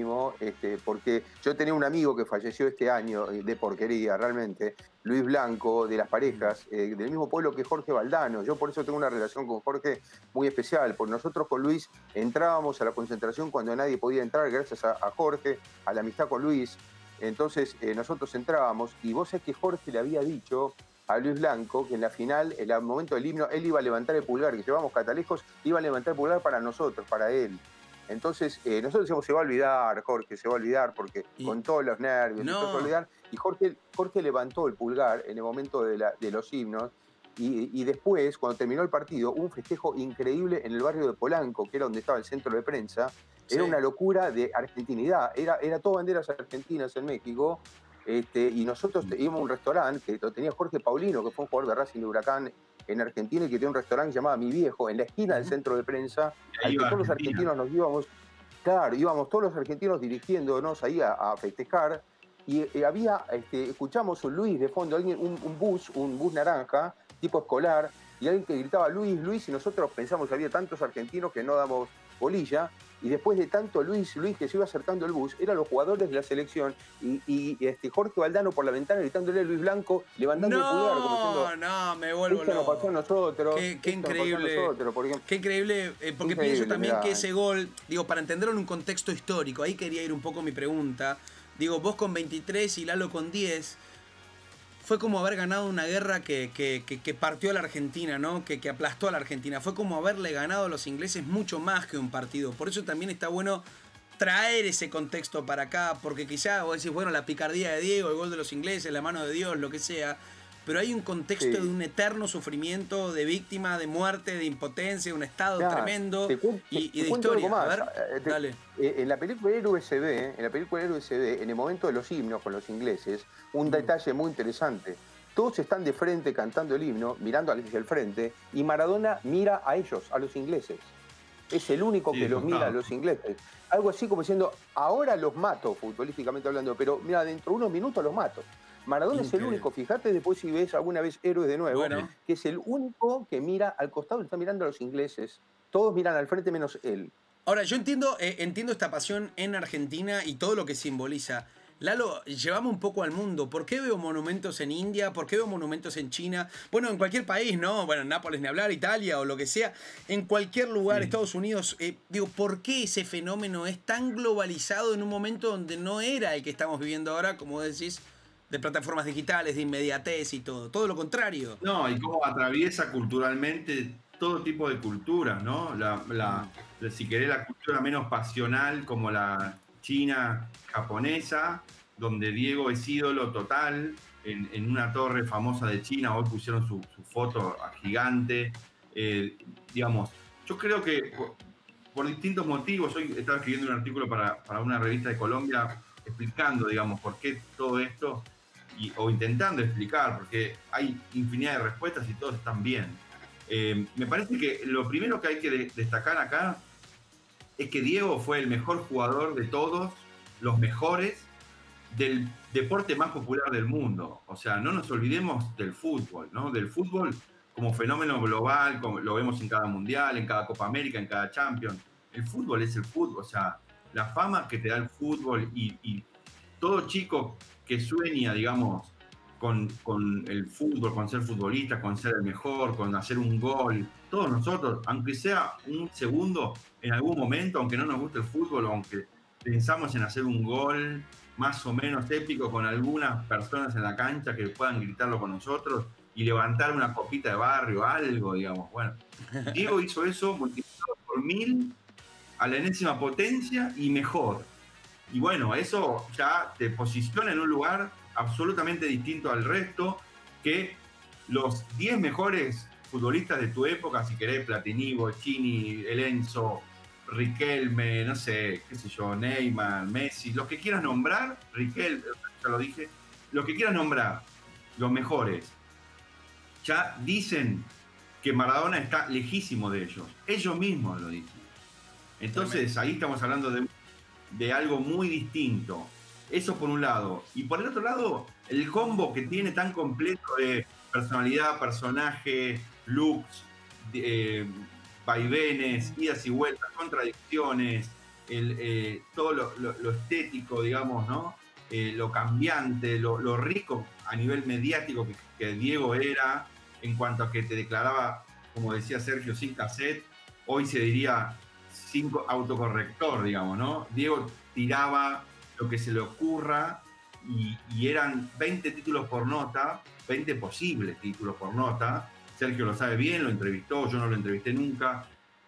porque yo tenía un amigo que falleció este año, de porquería, realmente, Luis Blanco, de Las Parejas, del mismo pueblo que Jorge Valdano. Yo por eso tengo una relación con Jorge muy especial, porque nosotros con Luis entrábamos a la concentración cuando nadie podía entrar, gracias a Jorge, a la amistad con Luis. Entonces nosotros entrábamos y vos sabés que Jorge le había dicho a Luis Blanco que en la final, en el momento del himno, él iba a levantar el pulgar, que llevamos catalejos, iba a levantar el pulgar para nosotros, para él. Entonces nosotros decíamos, se va a olvidar, Jorge, se va a olvidar, porque con todos los nervios, se va a olvidar. Y Jorge levantó el pulgar en el momento de los himnos, y después, cuando terminó el partido, hubo un festejo increíble en el barrio de Polanco, que era donde estaba el centro de prensa. Era una locura de argentinidad, era todo banderas argentinas en México, y nosotros íbamos a un restaurante que lo tenía Jorge Paulino, que fue un jugador de Racing de Huracán en Argentina, y que tenía un restaurante llamado Mi Viejo, en la esquina del centro de prensa, al que todos los argentinos nos íbamos, íbamos todos los argentinos dirigiéndonos ahí a festejar, y escuchamos un Luis de fondo, un bus naranja, tipo escolar, y alguien que gritaba Luis, Luis, y nosotros pensamos que había tantos argentinos que no damos bolilla, y después de tanto Luis que se iba acercando el bus, eran los jugadores de la selección, y Jorge Valdano por la ventana gritándole a Luis Blanco, levantando el pulgar, como diciendo, me vuelvo loco. Esto nos pasó a nosotros. Qué increíble. Qué increíble, porque pienso también que ese gol, para entenderlo en un contexto histórico, ahí quería ir un poco mi pregunta. Vos con 23 y Lalo con 10, fue como haber ganado una guerra que partió a la Argentina, ¿no? Que aplastó a la Argentina. Fue como haberle ganado a los ingleses mucho más que un partido. Por eso también está bueno traer ese contexto para acá, porque quizá vos decís, bueno, la picardía de Diego, el gol de los ingleses, la mano de Dios, lo que sea, pero hay un contexto de un eterno sufrimiento, de víctima, de muerte, de impotencia, un estado tremendo y de historia. A ver, dale. En la película Héroe se ve, en el momento de los himnos con los ingleses, un detalle muy interesante. Todos están de frente cantando el himno, mirando hacia el frente, y Maradona mira a ellos, a los ingleses. Es el único que los mira a los ingleses. Algo así como diciendo, ahora los mato, futbolísticamente hablando, pero mira, dentro de unos minutos los mato. Maradona es el único, fíjate después si ves alguna vez Héroes de nuevo, que es el único que mira al costado, está mirando a los ingleses. Todos miran al frente menos él. Ahora, yo entiendo esta pasión en Argentina y todo lo que simboliza. Lalo, llevamos un poco al mundo. ¿Por qué veo monumentos en India? ¿Por qué veo monumentos en China? Bueno, en cualquier país, ¿no? Bueno, en Nápoles ni hablar, Italia o lo que sea. En cualquier lugar, Estados Unidos. ¿Por qué ese fenómeno es tan globalizado en un momento donde no era el que estamos viviendo ahora, como decís, de plataformas digitales, de inmediatez y todo? Todo lo contrario. No, y cómo atraviesa culturalmente todo tipo de culturas, ¿no? Si querés, la cultura menos pasional como la china japonesa, donde Diego es ídolo total, en una torre famosa de China, hoy pusieron su foto gigante. Digamos, yo creo que por distintos motivos, hoy estaba escribiendo un artículo para una revista de Colombia explicando, digamos, por qué todo esto, o intentando explicar, porque hay infinidad de respuestas y todos están bien. Me parece que lo primero que hay que destacar acá es que Diego fue el mejor jugador de todos, los mejores, del deporte más popular del mundo. O sea, no nos olvidemos del fútbol, ¿no? Del fútbol como fenómeno global, como lo vemos en cada mundial, en cada Copa América, en cada Champions. El fútbol es el fútbol, o sea, la fama que te da el fútbol y todo chico que sueña, digamos, con el fútbol, con ser futbolista, con ser el mejor, con hacer un gol, todos nosotros, aunque sea un segundo, en algún momento, aunque no nos guste el fútbol, aunque pensamos en hacer un gol más o menos épico con algunas personas en la cancha que puedan gritarlo con nosotros y levantar una copita de barrio, algo, digamos. Bueno, Diego hizo eso multiplicado por 1000 a la enésima potencia y mejor. Y bueno, eso ya te posiciona en un lugar absolutamente distinto al resto, que los 10 mejores futbolistas de tu época, si querés, Platini, Bochini, El Enzo, Riquelme, no sé, qué sé yo, Neymar, Messi, los que quieras nombrar, Riquelme, ya lo dije, los que quieras nombrar, los mejores, ya dicen que Maradona está lejísimo de ellos. Ellos mismos lo dicen. Entonces, ahí estamos hablando de algo muy distinto. Eso por un lado. Y por el otro lado, el combo que tiene tan completo de personalidad, personaje, looks, vaivenes, idas y vueltas, contradicciones, todo lo estético, digamos, ¿no? Lo cambiante, lo rico a nivel mediático que Diego era, en cuanto a que te declaraba, como decía Sergio, sin cassette, hoy se diría sin autocorrector, digamos, ¿no? Diego tiraba lo que se le ocurra y eran 20 títulos por nota, 20 posibles títulos por nota. Sergio lo sabe bien, lo entrevistó, yo no lo entrevisté nunca.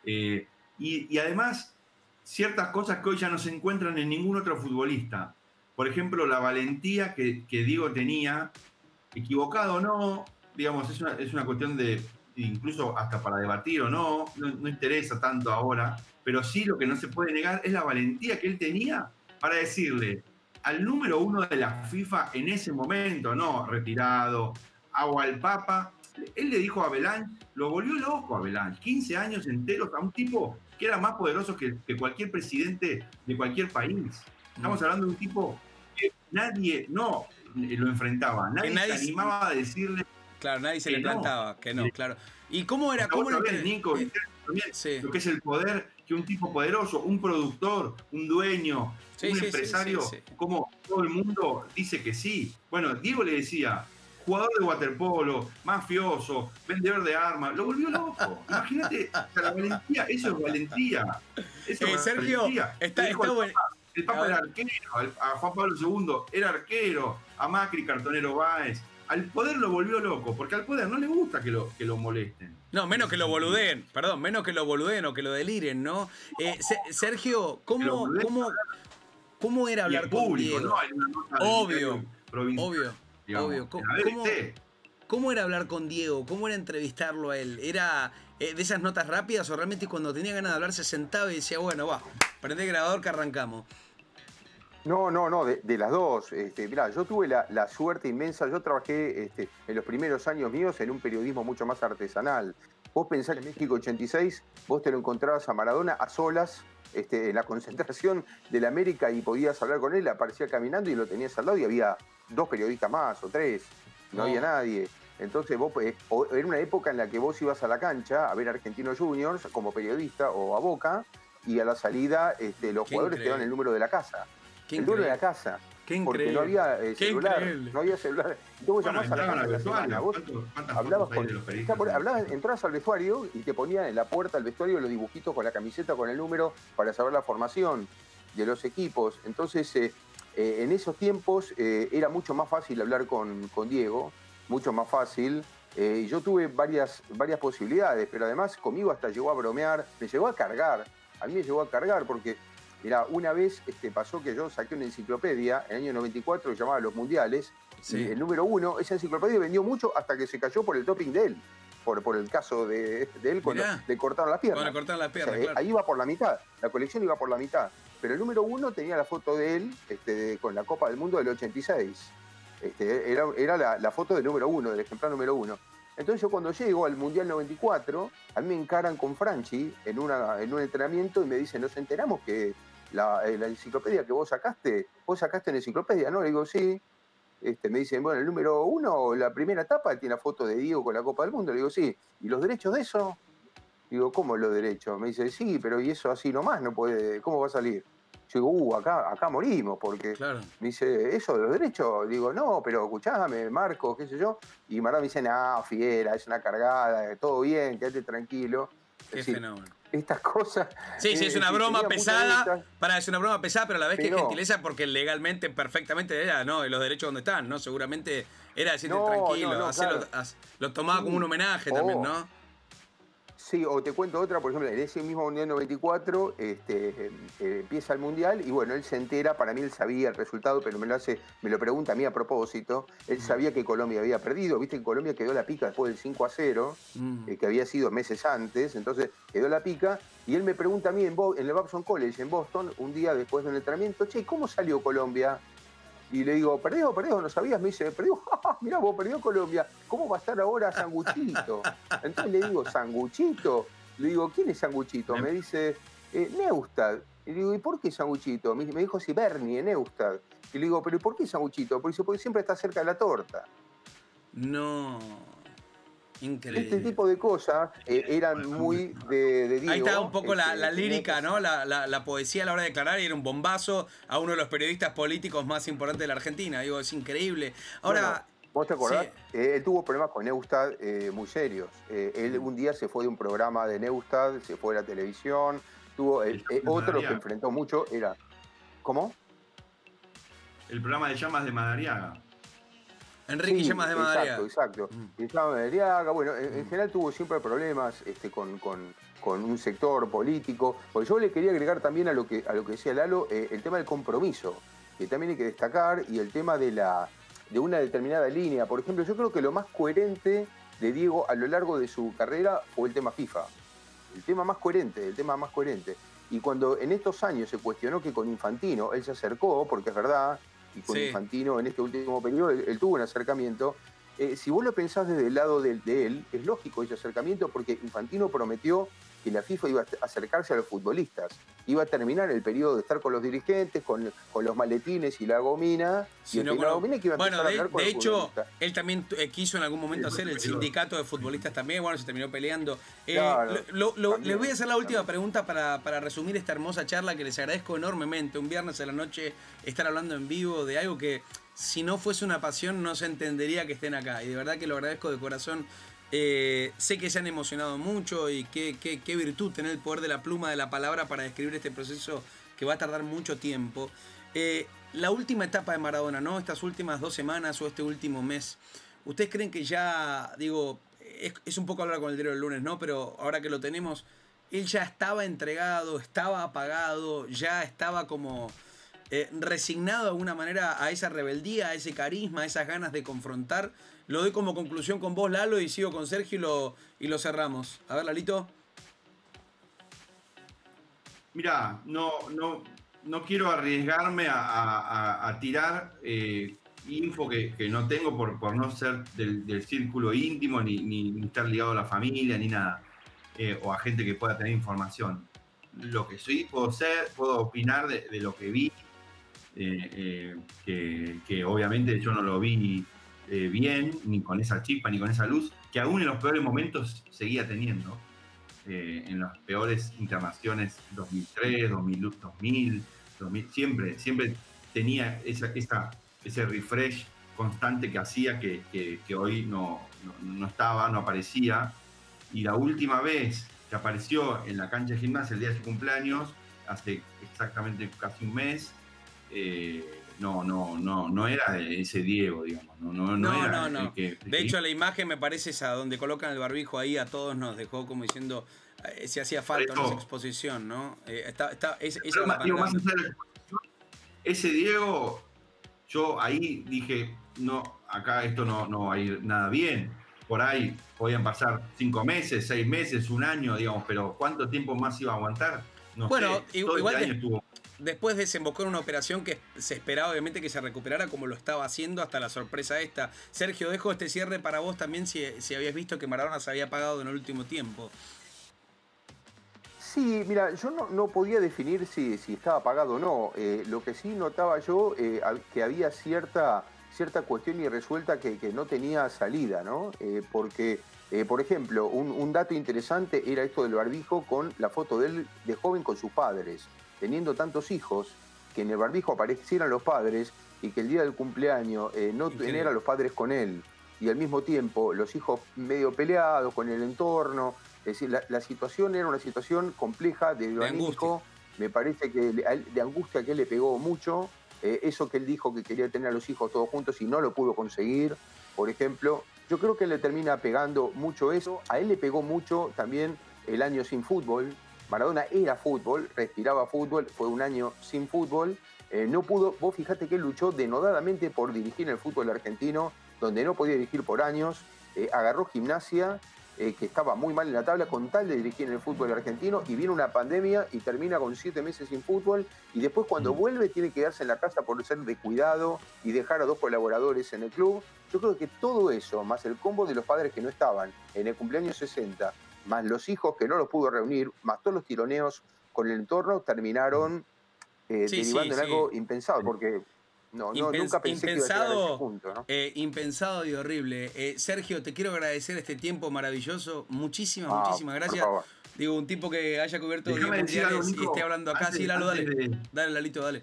Y además, ciertas cosas que hoy ya no se encuentran en ningún otro futbolista. Por ejemplo, la valentía que Diego tenía, equivocado o no, digamos, es una cuestión de, incluso hasta para debatir o no interesa tanto ahora, pero sí lo que no se puede negar es la valentía que él tenía para decirle al número 1 de la FIFA en ese momento, no retirado, o al Papa. Él le dijo a Avalanche, lo volvió loco a Avalanche, 15 años enteros a un tipo que era más poderoso que cualquier presidente de cualquier país. Estamos hablando de un tipo que nadie lo enfrentaba, nadie se animaba a decirle. Claro, nadie se le plantaba, que no, claro. ¿Y cómo era? ¿Cómo era Nico, sí. Lo que es el poder que un tipo poderoso, un productor, un dueño, un empresario, como todo el mundo dice que sí. Bueno, Diego le decía, jugador de waterpolo, mafioso, vendedor de armas, lo volvió loco. Imagínate, la valentía, eso es valentía. Eso es Sergio, valentía. está bueno. El Papa era arquero, a Juan Pablo II era arquero, a Macri, cartonero Báez. Al poder lo volvió loco, porque al poder no le gusta que lo molesten. No, menos que lo boludeen, perdón, menos que lo boludeen o que lo deliren, ¿no? Sergio, ¿cómo era hablar con Diego? ¿No? Hay una nota Obvio. ¿Cómo? ¿Cómo era hablar con Diego? ¿Cómo era entrevistarlo a él? ¿Era de esas notas rápidas o realmente cuando tenía ganas de hablar se sentaba y decía, bueno, va, prende el grabador que arrancamos? No, de las dos. Mirá, yo tuve la suerte inmensa, yo trabajé en los primeros años míos en un periodismo mucho más artesanal. Vos pensás en México 86, vos te lo encontrabas a Maradona a solas, en la concentración de la América y podías hablar con él, aparecía caminando y lo tenías al lado y había 2 periodistas más o 3, no había nadie. Entonces vos, era una época en la que vos ibas a la cancha a ver a Argentinos Juniors como periodista o a Boca y a la salida los jugadores te daban el número de la casa. El número de la casa. Qué porque no había celular. No había celular. Vos llamás a la casa de la semana. Vos hablabas con entrabas al vestuario y te ponían en la puerta del vestuario los dibujitos con la camiseta, con el número, para saber la formación de los equipos. Entonces, en esos tiempos era mucho más fácil hablar con Diego, mucho más fácil. Yo tuve varias posibilidades, pero además conmigo hasta llegó a bromear, me llegó a cargar. A mí me llegó a cargar porque, mirá, una vez pasó que yo saqué una enciclopedia en el año 94 que llamaba Los Mundiales. Sí. El número 1, esa enciclopedia vendió mucho hasta que se cayó por el doping de él. Por el caso de él cuando le cortaron las piernas. Cuando le cortaron las piernas, o sea, claro. Ahí iba por la mitad, la colección iba por la mitad. Pero el número 1 tenía la foto de él con la Copa del Mundo del 86. Era la foto del número 1, del ejemplar número 1. Entonces yo cuando llego al Mundial 94, a mí me encaran con Franchi en un entrenamiento y me dicen, ¿nos enteramos que la enciclopedia que vos sacaste en enciclopedia? ¿No? Le digo, sí. Me dicen, bueno, el número 1, la primera etapa, tiene la foto de Diego con la Copa del Mundo. Le digo, sí. ¿Y los derechos de eso? Digo, ¿cómo los derechos? Me dice, sí, pero ¿y eso así nomás? No puede, ¿cómo va a salir? Yo digo, acá morimos, porque Claro. me dice, ¿eso de los derechos? Digo, no, pero escuchame, Marco, qué sé yo. Y Maradona me dice, no, fiera, es una cargada, todo bien, quédate tranquilo. Qué Es decir, fenómeno. estas cosas... Sí, es una broma tenía pesada. muchas Es una broma pesada, pero a la vez que Pero- gentileza porque legalmente, perfectamente era, ¿no? Y los derechos donde están, ¿no? Seguramente era decirte No, tranquilo, no, hacerlo, claro. lo tomaba como un homenaje Oh. también, ¿no? Sí, o te cuento otra, por ejemplo, en ese mismo Mundial 94 empieza el Mundial y bueno, él se entera, para mí él sabía el resultado, pero me lo pregunta a mí a propósito, él sabía que Colombia había perdido, viste que Colombia quedó la pica después del 5-0, que había sido meses antes, entonces quedó la pica, y él me pregunta a mí en el Babson College en Boston, un día después del entrenamiento, che, ¿cómo salió Colombia? Y le digo, perdió, ¿no sabías? Me dice, perdió, mirá vos, perdió Colombia, ¿cómo va a estar ahora Sanguchito? Entonces le digo, ¿Sanguchito? Le digo, ¿quién es Sanguchito? Me dice, Neustadt. Y le digo, ¿y por qué Sanguchito? Me dijo, sí, Bernie, Neustadt. Y le digo, ¿pero por qué Sanguchito? Porque siempre está cerca de la torta. No. Increíble. Este tipo de cosas eran muy de Diego. Ahí está un poco la lírica, ¿no? La poesía a la hora de declarar, y era un bombazo a uno de los periodistas políticos más importantes de la Argentina. Digo, es increíble. Ahora, Bueno, ¿vos te acordás? sí. Él tuvo problemas con Neustadt muy serios. Él un día se fue de un programa de Neustadt, se fue de la televisión. Tuvo otro que enfrentó mucho era... ¿Cómo? El programa de Llamas de Madariaga. Enrique Llamas de Madariaga. Exacto. Y Llamas de Madariaga, bueno, en general tuvo siempre problemas con un sector político. Porque yo le quería agregar también a lo que decía Lalo, el tema del compromiso, que también hay que destacar, y el tema de una determinada línea. Por ejemplo, yo creo que lo más coherente de Diego a lo largo de su carrera fue el tema FIFA. El tema más coherente. Y cuando en estos años se cuestionó que con Infantino él se acercó, porque es verdad, y con Sí. Infantino en este último periodo él tuvo un acercamiento, si vos lo pensás desde el lado de él, es lógico ese acercamiento porque Infantino prometió que la FIFA iba a acercarse a los futbolistas, iba a terminar el periodo de estar con los dirigentes, con los maletines y la gomina, y Sino la gomina que iba a empezar a hablar con de los hecho, futbolistas. él también quiso en algún momento hacer el sindicato de futbolistas también, bueno, se terminó peleando. Claro, Les voy a hacer la última pregunta para resumir esta hermosa charla que les agradezco enormemente. Un viernes a la noche estar hablando en vivo de algo que si no fuese una pasión no se entendería que estén acá. Y de verdad que lo agradezco de corazón. Sé que se han emocionado mucho y qué virtud tener el poder de la pluma, de la palabra para describir este proceso que va a tardar mucho tiempo. La última etapa de Maradona, ¿no? Estas últimas 2 semanas o este último mes, ¿ustedes creen que ya, digo, es un poco hablar con el diario del lunes, ¿no? Pero ahora que lo tenemos, él ya estaba entregado, estaba apagado, ya estaba como resignado de alguna manera a esa rebeldía, a ese carisma, a esas ganas de confrontar? Lo doy como conclusión con vos, Lalo, y sigo con Sergio y lo cerramos. A ver, Lalito. Mirá, no quiero arriesgarme a tirar info que no tengo por no ser del círculo íntimo, ni estar ligado a la familia, ni nada, o a gente que pueda tener información. Lo que sí puedo opinar de lo que vi, que obviamente yo no lo vi bien, ni con esa chispa, ni con esa luz, que aún en los peores momentos seguía teniendo. En las peores internaciones 2003, 2000, siempre tenía ese refresh constante que hacía que hoy no aparecía. Y la última vez que apareció en la cancha de Gimnasia el día de su cumpleaños, hace exactamente casi un mes, no era ese Diego, digamos. No. El que, de hecho, la imagen me parece esa donde colocan el barbijo ahí, a todos nos dejó como diciendo si hacía falta una exposición, ¿no? Más allá de la exposición, ese Diego, yo ahí dije, no, acá esto no va a ir nada bien. Por ahí podían pasar 5 meses, 6 meses, 1 año, digamos, pero ¿cuánto tiempo más iba a aguantar? no Bueno, sé, todo igual este año estuvo. después desembocó en una operación que se esperaba obviamente que se recuperara como lo estaba haciendo hasta la sorpresa esta. Sergio, dejo este cierre para vos también si habías visto que Maradona se había apagado en el último tiempo. Sí, mira, yo no podía definir si estaba apagado o no. Lo que sí notaba yo, que había cierta cuestión irresuelta que no tenía salida, ¿no? Porque, por ejemplo, un dato interesante era esto del barbijo con la foto de él de joven con sus padres. Teniendo tantos hijos, que en el barbijo aparecieran los padres y que el día del cumpleaños no tener a los padres con él. Y al mismo tiempo los hijos medio peleados con el entorno. Es decir, la situación era una situación compleja de anímico. Me parece que de angustia que él le pegó mucho. Eso que él dijo que quería tener a los hijos todos juntos y no lo pudo conseguir, por ejemplo. Yo creo que le termina pegando mucho eso. A él le pegó mucho también el año sin fútbol. Maradona era fútbol, respiraba fútbol, fue un año sin fútbol. No pudo, vos fijate que él luchó denodadamente por dirigir el fútbol argentino, donde no podía dirigir por años. Agarró Gimnasia, que estaba muy mal en la tabla, con tal de dirigir en el fútbol argentino, y viene una pandemia y termina con 7 meses sin fútbol, y después cuando vuelve tiene que quedarse en la casa por ser de cuidado y dejar a 2 colaboradores en el club. Yo creo que todo eso, más el combo de los padres que no estaban en el cumpleaños 60, más los hijos que no los pudo reunir, más todos los tironeos con el entorno, terminaron derivando en algo impensado, porque nunca pensé que iba a llegar a ese punto, ¿no? Impensado y horrible. Sergio, te quiero agradecer este tiempo maravilloso. Muchísimas gracias. Digo, un tipo que haya cubierto 10 mundiales y esté hablando acá. Sí, Lalo, dale. Dale, Lalito, dale.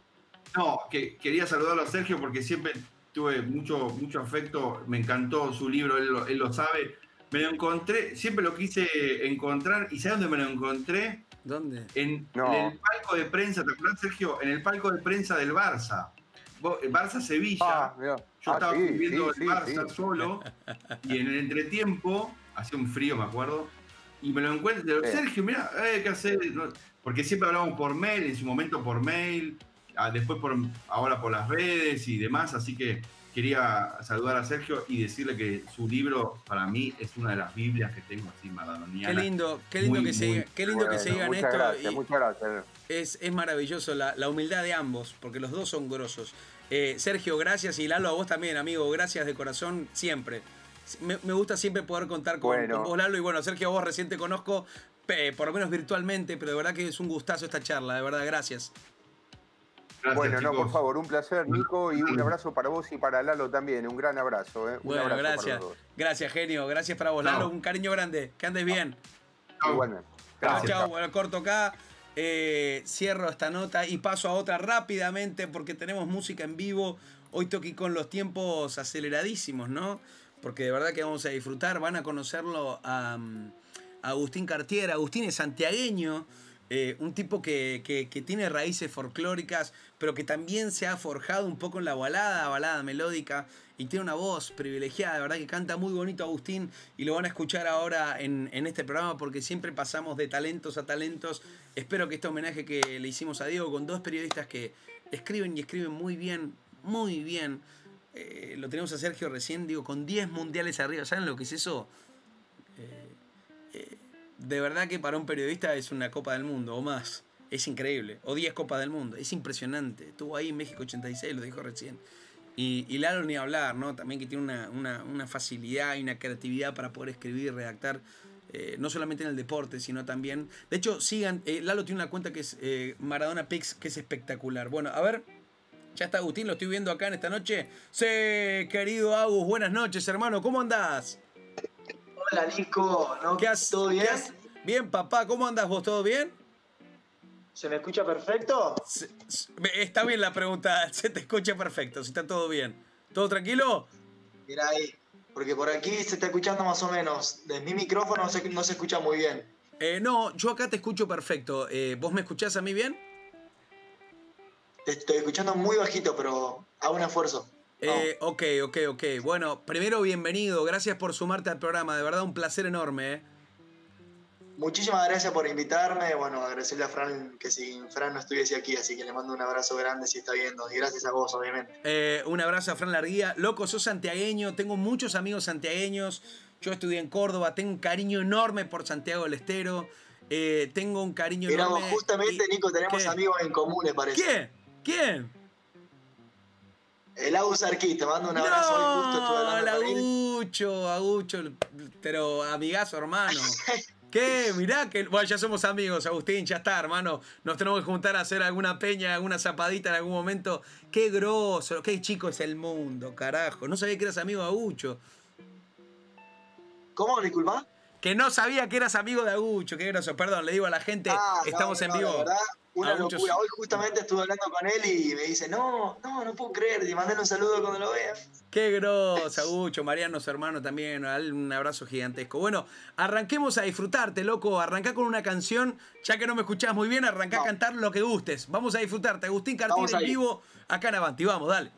No, que quería saludarlo a Sergio porque siempre tuve mucho afecto. Me encantó su libro, él lo sabe. Me lo encontré, siempre lo quise encontrar. ¿Y sabes dónde me lo encontré? ¿Dónde? En el palco de prensa, ¿te acuerdas, Sergio? En el palco de prensa del Barça. Barça-Sevilla. Yo estaba cubriendo el Barça solo. Y en el entretiempo, hacía un frío, me acuerdo. Y me lo encuentro. Sergio, mirá, ¿qué hacer? Porque siempre hablamos por mail, en su momento por mail. Después ahora por las redes y demás. Así que quería saludar a Sergio y decirle que su libro para mí es una de las Biblias que tengo así maradoniana. Qué lindo que sigan esto. Gracias, muchas gracias. Es maravilloso la humildad de ambos, porque los dos son grosos. Sergio, gracias, y Lalo, a vos también, amigo, gracias de corazón siempre. Me gusta siempre poder contar con vos, Lalo, y bueno, Sergio, a vos recién te conozco, por lo menos virtualmente, pero de verdad que es un gustazo esta charla, de verdad, gracias. Gracias, bueno, chicos. por favor, un placer, Nico, y un abrazo para vos y para Lalo también, un gran abrazo. Un abrazo gracias. para los dos. Gracias, genio, gracias para vos, Lalo, un cariño grande, que andes bien. Igualmente. Chao, bueno, corto acá. Cierro esta nota y paso a otra rápidamente porque tenemos música en vivo. Hoy toqué con los tiempos aceleradísimos, ¿no? Porque de verdad que vamos a disfrutar. Van a conocerlo a Agustín Cartier. Agustín es santiagueño, un tipo que tiene raíces folclóricas, pero que también se ha forjado un poco en la balada melódica, y tiene una voz privilegiada, de verdad que canta muy bonito Agustín, y lo van a escuchar ahora en este programa porque siempre pasamos de talentos a talentos. Espero que este homenaje que le hicimos a Diego con 2 periodistas que escriben muy bien, muy bien. Lo tenemos a Sergio recién, digo, con 10 mundiales arriba. ¿Saben lo que es eso? De verdad que para un periodista es una Copa del Mundo o más. Es increíble. O 10 Copas del Mundo. Es impresionante. Estuvo ahí en México 86, lo dijo recién. Y Lalo ni hablar, ¿no? También que tiene una facilidad y una creatividad para poder escribir y redactar. No solamente en el deporte, sino también... De hecho, sigan... Lalo tiene una cuenta que es Maradona Pix, que es espectacular. Bueno, a ver... Ya está Agustín, lo estoy viendo acá en esta noche. Sí, querido Agus, buenas noches, hermano. ¿Cómo andás? Hola, Nico. ¿No? ¿Qué haces? ¿Todo bien? Bien, papá. ¿Cómo andás vos? ¿Todo bien? ¿Se me escucha perfecto? Está bien la pregunta. Se te escucha perfecto. Si está todo bien. ¿Todo tranquilo? Mira ahí. Porque por aquí se está escuchando más o menos. De mi micrófono no se escucha muy bien. No, yo acá te escucho perfecto. ¿Vos me escuchás a mí bien? Te estoy escuchando muy bajito, pero hago un esfuerzo. Ok. Bueno, primero bienvenido. Gracias por sumarte al programa. De verdad, un placer enorme. Muchísimas gracias por invitarme. Bueno, agradecerle a Fran, que sin Fran no estuviese aquí, así que le mando un abrazo grande si está viendo. Y gracias a vos, obviamente. Un abrazo a Fran Larguía. Loco, sos santiagueño. Tengo muchos amigos santiagueños. Yo estudié en Córdoba. Tengo un cariño enorme por Santiago del Estero. tengo un cariño Mirá, enorme. justamente, Nico, tenemos amigos en común, parece. ¿Quién? El Agus Arquís, te mando un abrazo. Hoy justo estuve hablando con él. Agucho, pero amigazo, hermano. ¿Qué? Mirá que... Bueno, ya somos amigos, Agustín, ya está, hermano. Nos tenemos que juntar a hacer alguna peña, alguna zapadita en algún momento. Qué grosso, qué chico es el mundo, carajo. No sabía que eras amigo de Agucho. ¿Cómo, disculpa? Que no sabía que eras amigo de Agucho, qué grosso. Perdón, le digo a la gente, estamos en vivo. La verdad, una Agucho... locura. Hoy justamente estuve hablando con él y me dice, no puedo creer, y mandale un saludo cuando lo vea. Qué grosso, Agucho, Mariano, su hermano también, un abrazo gigantesco. Bueno, arranquemos a disfrutarte, loco. Arrancá con una canción, ya que no me escuchás muy bien, arrancá a cantar lo que gustes. Vamos a disfrutarte. Agustín Cartier en vivo, acá en Avanti. Vamos, dale.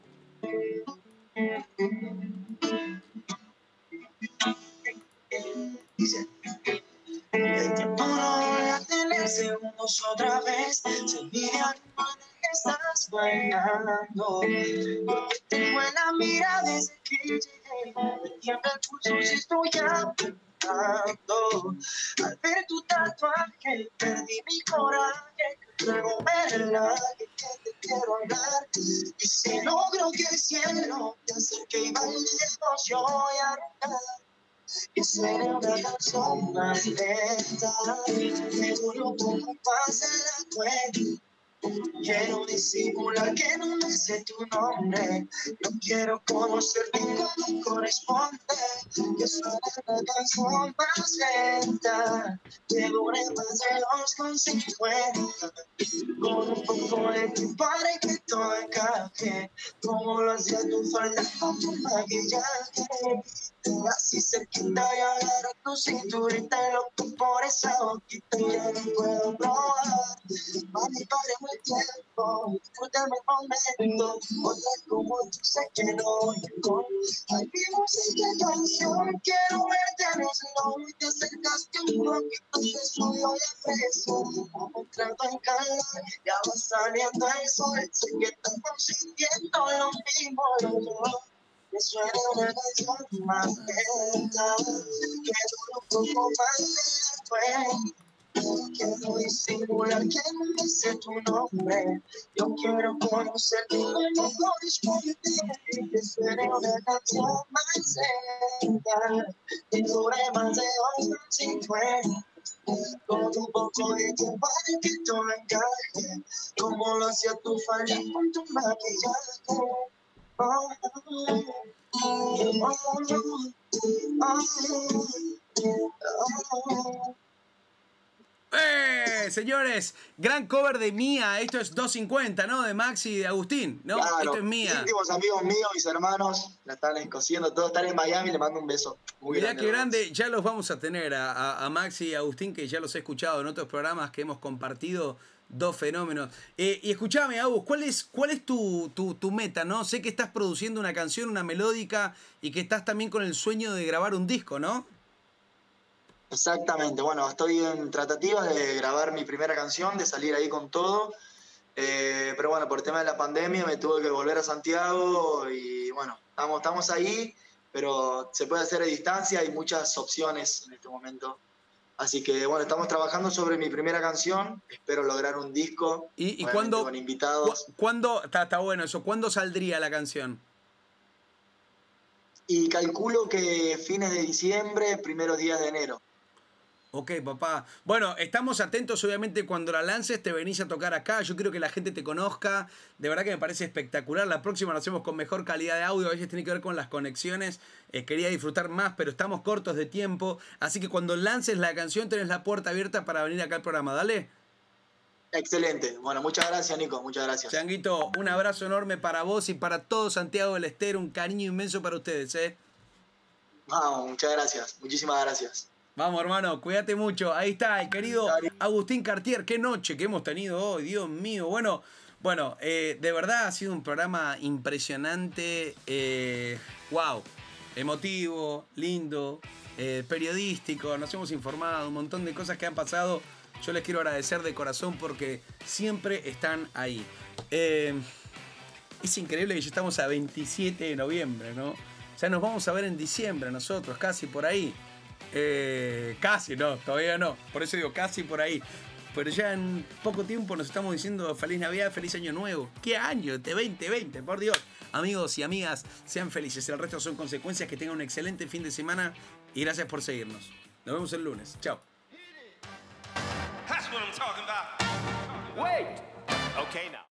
Dice, el tiempo no voy a tener segundos otra vez. Se envidia que estás bailando. Tengo en la mira desde que llegué. Me tiembla el pulso si estoy apretando. Al ver tu tatuaje perdí mi coraje. Luego me relaje que te quiero hablar. Y si logro que el cielo te acerque y bailemos, yo voy a rogar. Que seré una canción más lenta. Seguro como pasa la cuenta. Quiero disimular que no me sé tu nombre. No quiero conocerte como corresponde. Que suene una canción más lenta. Que dure más de 2,50. Con un poco de tu padre que todo encaje. Como lo hacía tu falda con tu maquillaje. Así cerquita y agarro tu cinturita y loco por esa boquita ya no puedo probar. Mami, paremos el tiempo, disfrútame el momento. Otra como tú sé que no llegó. Ay, mi música y canción, quiero verte en slow. Y te acercaste un poquito, te subió y aprecio. Vamos entrando en calor, ya va saliendo el sol. Sé que estamos sintiendo lo mismo los dos. Que suene una canción más lenta, que dure un poco más después. Quiero disimular que no me sé tu nombre. Yo quiero conocerte como corresponde. Que suene una canción más lenta, que dure más de 2,50. Con un poco de tiempo para que todo encaje. Como lo hacía tu falda con tu maquillaje. Señores, gran cover de Mía. Esto es 250, ¿no? De Maxi y de Agustín, ¿no? Claro, esto es Mía. Íntimos amigos míos, mis hermanos, la están cosiendo, todos están en Miami, le mando un beso. Muy Mirá grande, qué grande, ya los vamos a tener a Maxi y a Agustín, que ya los he escuchado en otros programas que hemos compartido. Dos fenómenos. Y escuchame, Agus, ¿cuál es tu meta, no? Sé que estás produciendo una canción, una melódica, y que estás también con el sueño de grabar un disco, ¿no? Exactamente, bueno, estoy en tratativas de grabar mi primera canción, de salir ahí con todo, pero bueno, por el tema de la pandemia me tuve que volver a Santiago y bueno, estamos ahí, pero se puede hacer a distancia, hay muchas opciones en este momento. Así que bueno, estamos trabajando sobre mi primera canción, espero lograr un disco. ¿Y cuándo? Con invitados. ¿Cuándo? Está bueno eso. ¿Cuándo saldría la canción? Y calculo que fines de diciembre, primeros días de enero. Ok, papá. Bueno, estamos atentos, obviamente, cuando la lances, te venís a tocar acá. Yo quiero que la gente te conozca. De verdad que me parece espectacular. La próxima lo hacemos con mejor calidad de audio. A veces tiene que ver con las conexiones. Quería disfrutar más, pero estamos cortos de tiempo. Así que cuando lances la canción, tenés la puerta abierta para venir acá al programa. Dale. Excelente. Bueno, muchas gracias, Nico. Muchas gracias. Changuito, un abrazo enorme para vos y para todo Santiago del Estero. Un cariño inmenso para ustedes, Vamos, muchas gracias. Muchísimas gracias. Vamos, hermano, cuídate mucho. Ahí está el querido Agustín Cartier. Qué noche que hemos tenido hoy, Dios mío. Bueno, de verdad ha sido un programa impresionante. Wow, emotivo, lindo, periodístico. Nos hemos informado, un montón de cosas que han pasado. Yo les quiero agradecer de corazón porque siempre están ahí. Es increíble que ya estamos a 27 de noviembre, ¿no? O sea, nos vamos a ver en diciembre nosotros, casi por ahí. Casi, no, todavía no. Por eso digo casi por ahí. Pero ya en poco tiempo nos estamos diciendo feliz Navidad, feliz Año Nuevo. ¿Qué año? De 2020, por Dios. Amigos y amigas, sean felices. El resto son consecuencias. Que tengan un excelente fin de semana. Y gracias por seguirnos. Nos vemos el lunes. Chao. That's what I'm talking about. Wait. Okay, now.